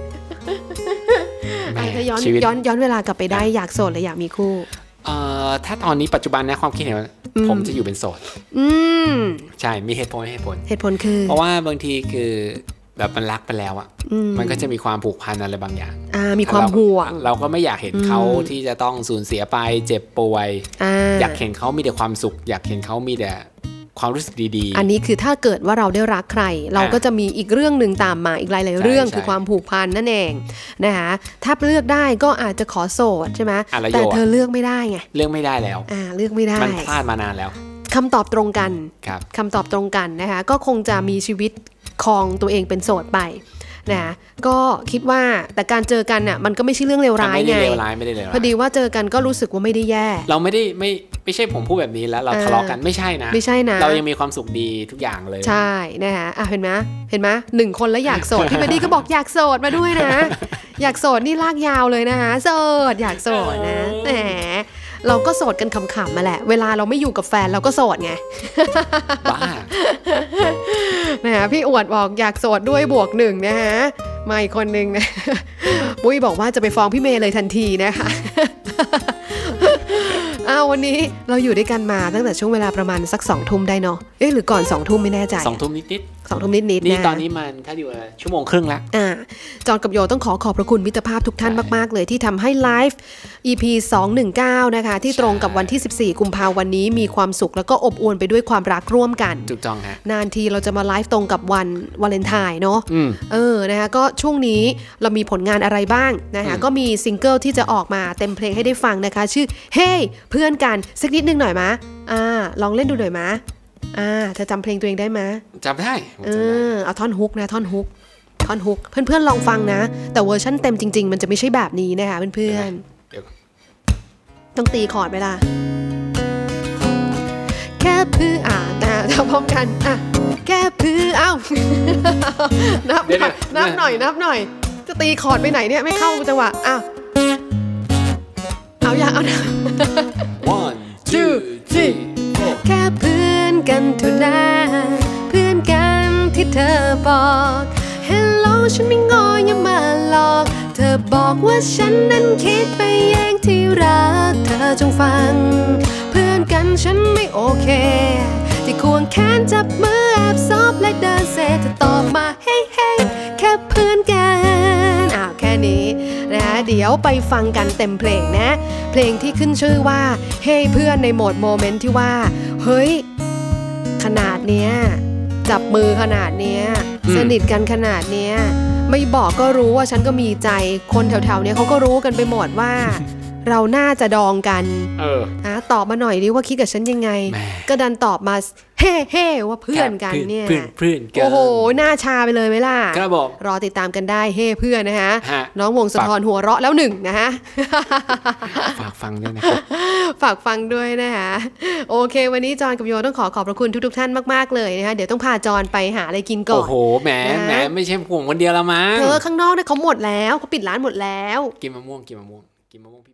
ถ้าย้อนย้อนย้อนเวลากลับไปได้อยากโสดหรืออยากมีคู่เอ่อถ้าตอนนี้ปัจจุบันนะความคิดเห็นผมจะอยู่เป็นโสดอืมใช่มีเหตุผลเหตุผลเหตุผลคือเพราะว่าบางทีคือแบบมันรักไปแล้วอ่ะมันก็จะมีความผูกพันอะไรบางอย่างอ่ามีความห่วงเราก็ไม่อยากเห็นเขาที่จะต้องสูญเสียไปเจ็บป่วย อ, อยากเห็นเขามีแต่ความสุขอยากเห็นเขามีแต่ความรู้สึกดีๆอันนี้คือถ้าเกิดว่าเราได้รักใครเราก็จะมีอีกเรื่องหนึ่งตามมาอีกหลายๆเรื่องคือความผูกพันนั่นเองนะคะถ้าเลือกได้ก็อาจจะขอโสดใช่ไหมแต่เธอเลือกไม่ได้ไงเลือกไม่ได้แล้วอ่าเลือกไม่ได้มันพลาดมานานแล้วคำตอบตรงกันครับคำตอบตรงกันนะคะก็คงจะมีชีวิตครองตัวเองเป็นโสดไปนะก็คิดว่าแต่การเจอกันน่ะมันก็ไม่ใช่เรื่องเลวร้ายไงไม่ได้เลวร้ายไม่ได้เลวร้ายพอดีว่าเจอกันก็รู้สึกว่าไม่ได้แย่เราไม่ได้ไม่ไม่ใช่ผมพูดแบบนี้แล้วเราทะเลาะกันไม่ใช่นะไม่ใช่นะเรายังมีความสุขดีทุกอย่างเลยใช่นะคะอ่ะเห็นไหมเห็นไหมหนึ่งคนแล้วอยากโสดพี่เบดดี้ก็บอกอยากโสดมาด้วยนะอยากโสดนี่ลากยาวเลยนะคะโสดอยากโสดนะแหมเราก็โสดกันขำๆมาแหละเวลาเราไม่อยู่กับแฟนเราก็โสดไงบ้านะฮะพี่อวดบอกอยากโสดด้วยบวกหนึ่งนะฮะมาอีกคนนึงนะปุ้ยบอกว่าจะไปฟ้องพี่เมย์เลยทันทีนะคะอ้าววันนี้เราอยู่ด้วยกันมาตั้งแต่ช่วงเวลาประมาณสักสองทุ่มได้เนาะเอ๊ะหรือก่อนสองทุ่มไม่แน่ใจสองทุ่มนิดๆสองทุ่มนิดๆนะนี่ตอนนี้มันถ้าอยู่ชั่วโมงครึ่งแล้วอ่าจอนกับโยต้องขอขอบพระคุณมิตรภาพทุกท่านมากๆเลยที่ทำให้ไลฟ์ อี พี สองร้อยสิบเก้านะคะที่ตรงกับวันที่สิบสี่กุมภาพันธ์วันนี้มีความสุขแล้วก็อบอวลไปด้วยความรักร่วมกันถูกต้องฮะนานทีเราจะมาไลฟ์ตรงกับวันวาเลนไทน์เนาะเออนะคะก็ช่วงนี้เรามีผลงานอะไรบ้างนะคะก็มีซิงเกิลที่จะออกมาเต็มเพลงให้ได้ฟังนะคะชื่อ Hey เพื่อนกันสักนิดนึงหน่อยมะอ่าลองเล่นดูหน่อยมะอ่าเธอจำเพลงตัวเองได้ไหมจำได้เออเอาท่อนฮุกนะท่อนฮุกท่อนฮุกเพื่อนๆลองฟังนะแต่เวอร์ชั่นเต็มจริงๆมันจะไม่ใช่แบบนี้นะคะเพื่อนๆต้องตีคอร์ดไหมล่ะแค่เพื่ออ่านนะทำพร้อมกันอ่ะแค่เพื่อเอ้านับนับหน่อยนับหน่อยจะตีคอร์ดไปไหนเนี่ยไม่เข้าจังหวะอ้าวเอาอย่าเอานะ one two three แค่เพื่อนกันเท่านั้นเพื่อนกันที่เธอบอกเฮลโลฉันไม่งออย่ามาหลอกเธอบอกว่าฉันนั้นคิดไปเองที่รักเธอจงฟังเพื่อนกันฉันไม่โอเคที่ควงแขนจับมือแอบซบและเดินเซเธอตอบมาเฮ้เฮ้แค่เพื่อนกันอ้าวแค่นี้นะเดี๋ยวไปฟังกันเต็มเพลงนะเพลงที่ขึ้นชื่อว่าเฮ้เพื่อนในโหมดโมเมนต์ที่ว่าเฮ้ยขนาดเนี้ยจับมือขนาดเนี้ยสนิทกันขนาดเนี้ยไม่บอกก็รู้ว่าฉันก็มีใจคนแถวๆเนี้ยเขาก็รู้กันไปหมดว่าเราน่าจะดองกันเออนะตอบมาหน่อยดิว่าคิดกับฉันยังไงก็ดันตอบมาเฮ่เฮ่ว่าเพื่อนกันเนี่ยเพื่อนกันโอ้โหหน้าชาไปเลยไหมล่ะครับผมรอติดตามกันได้เฮ่เพื่อนนะฮะน้องวงสะท้อนหัวเราะแล้วหนึ่งนะฮะฝากฟังด้วยนะครับฝากฟังด้วยนะคะโอเควันนี้จอนกับโยต้องขอขอบพระคุณทุกๆท่านมากๆเลยนะคะเดี๋ยวต้องพาจอนไปหาอะไรกินก่อนโอ้โหแหมแหมไม่ใช่ผมคนเดียวละมั้งเธอข้างนอกเนี่ยเขาหมดแล้วเขาปิดร้านหมดแล้วกินมะม่วงกินมะม่วงกินมะม่วง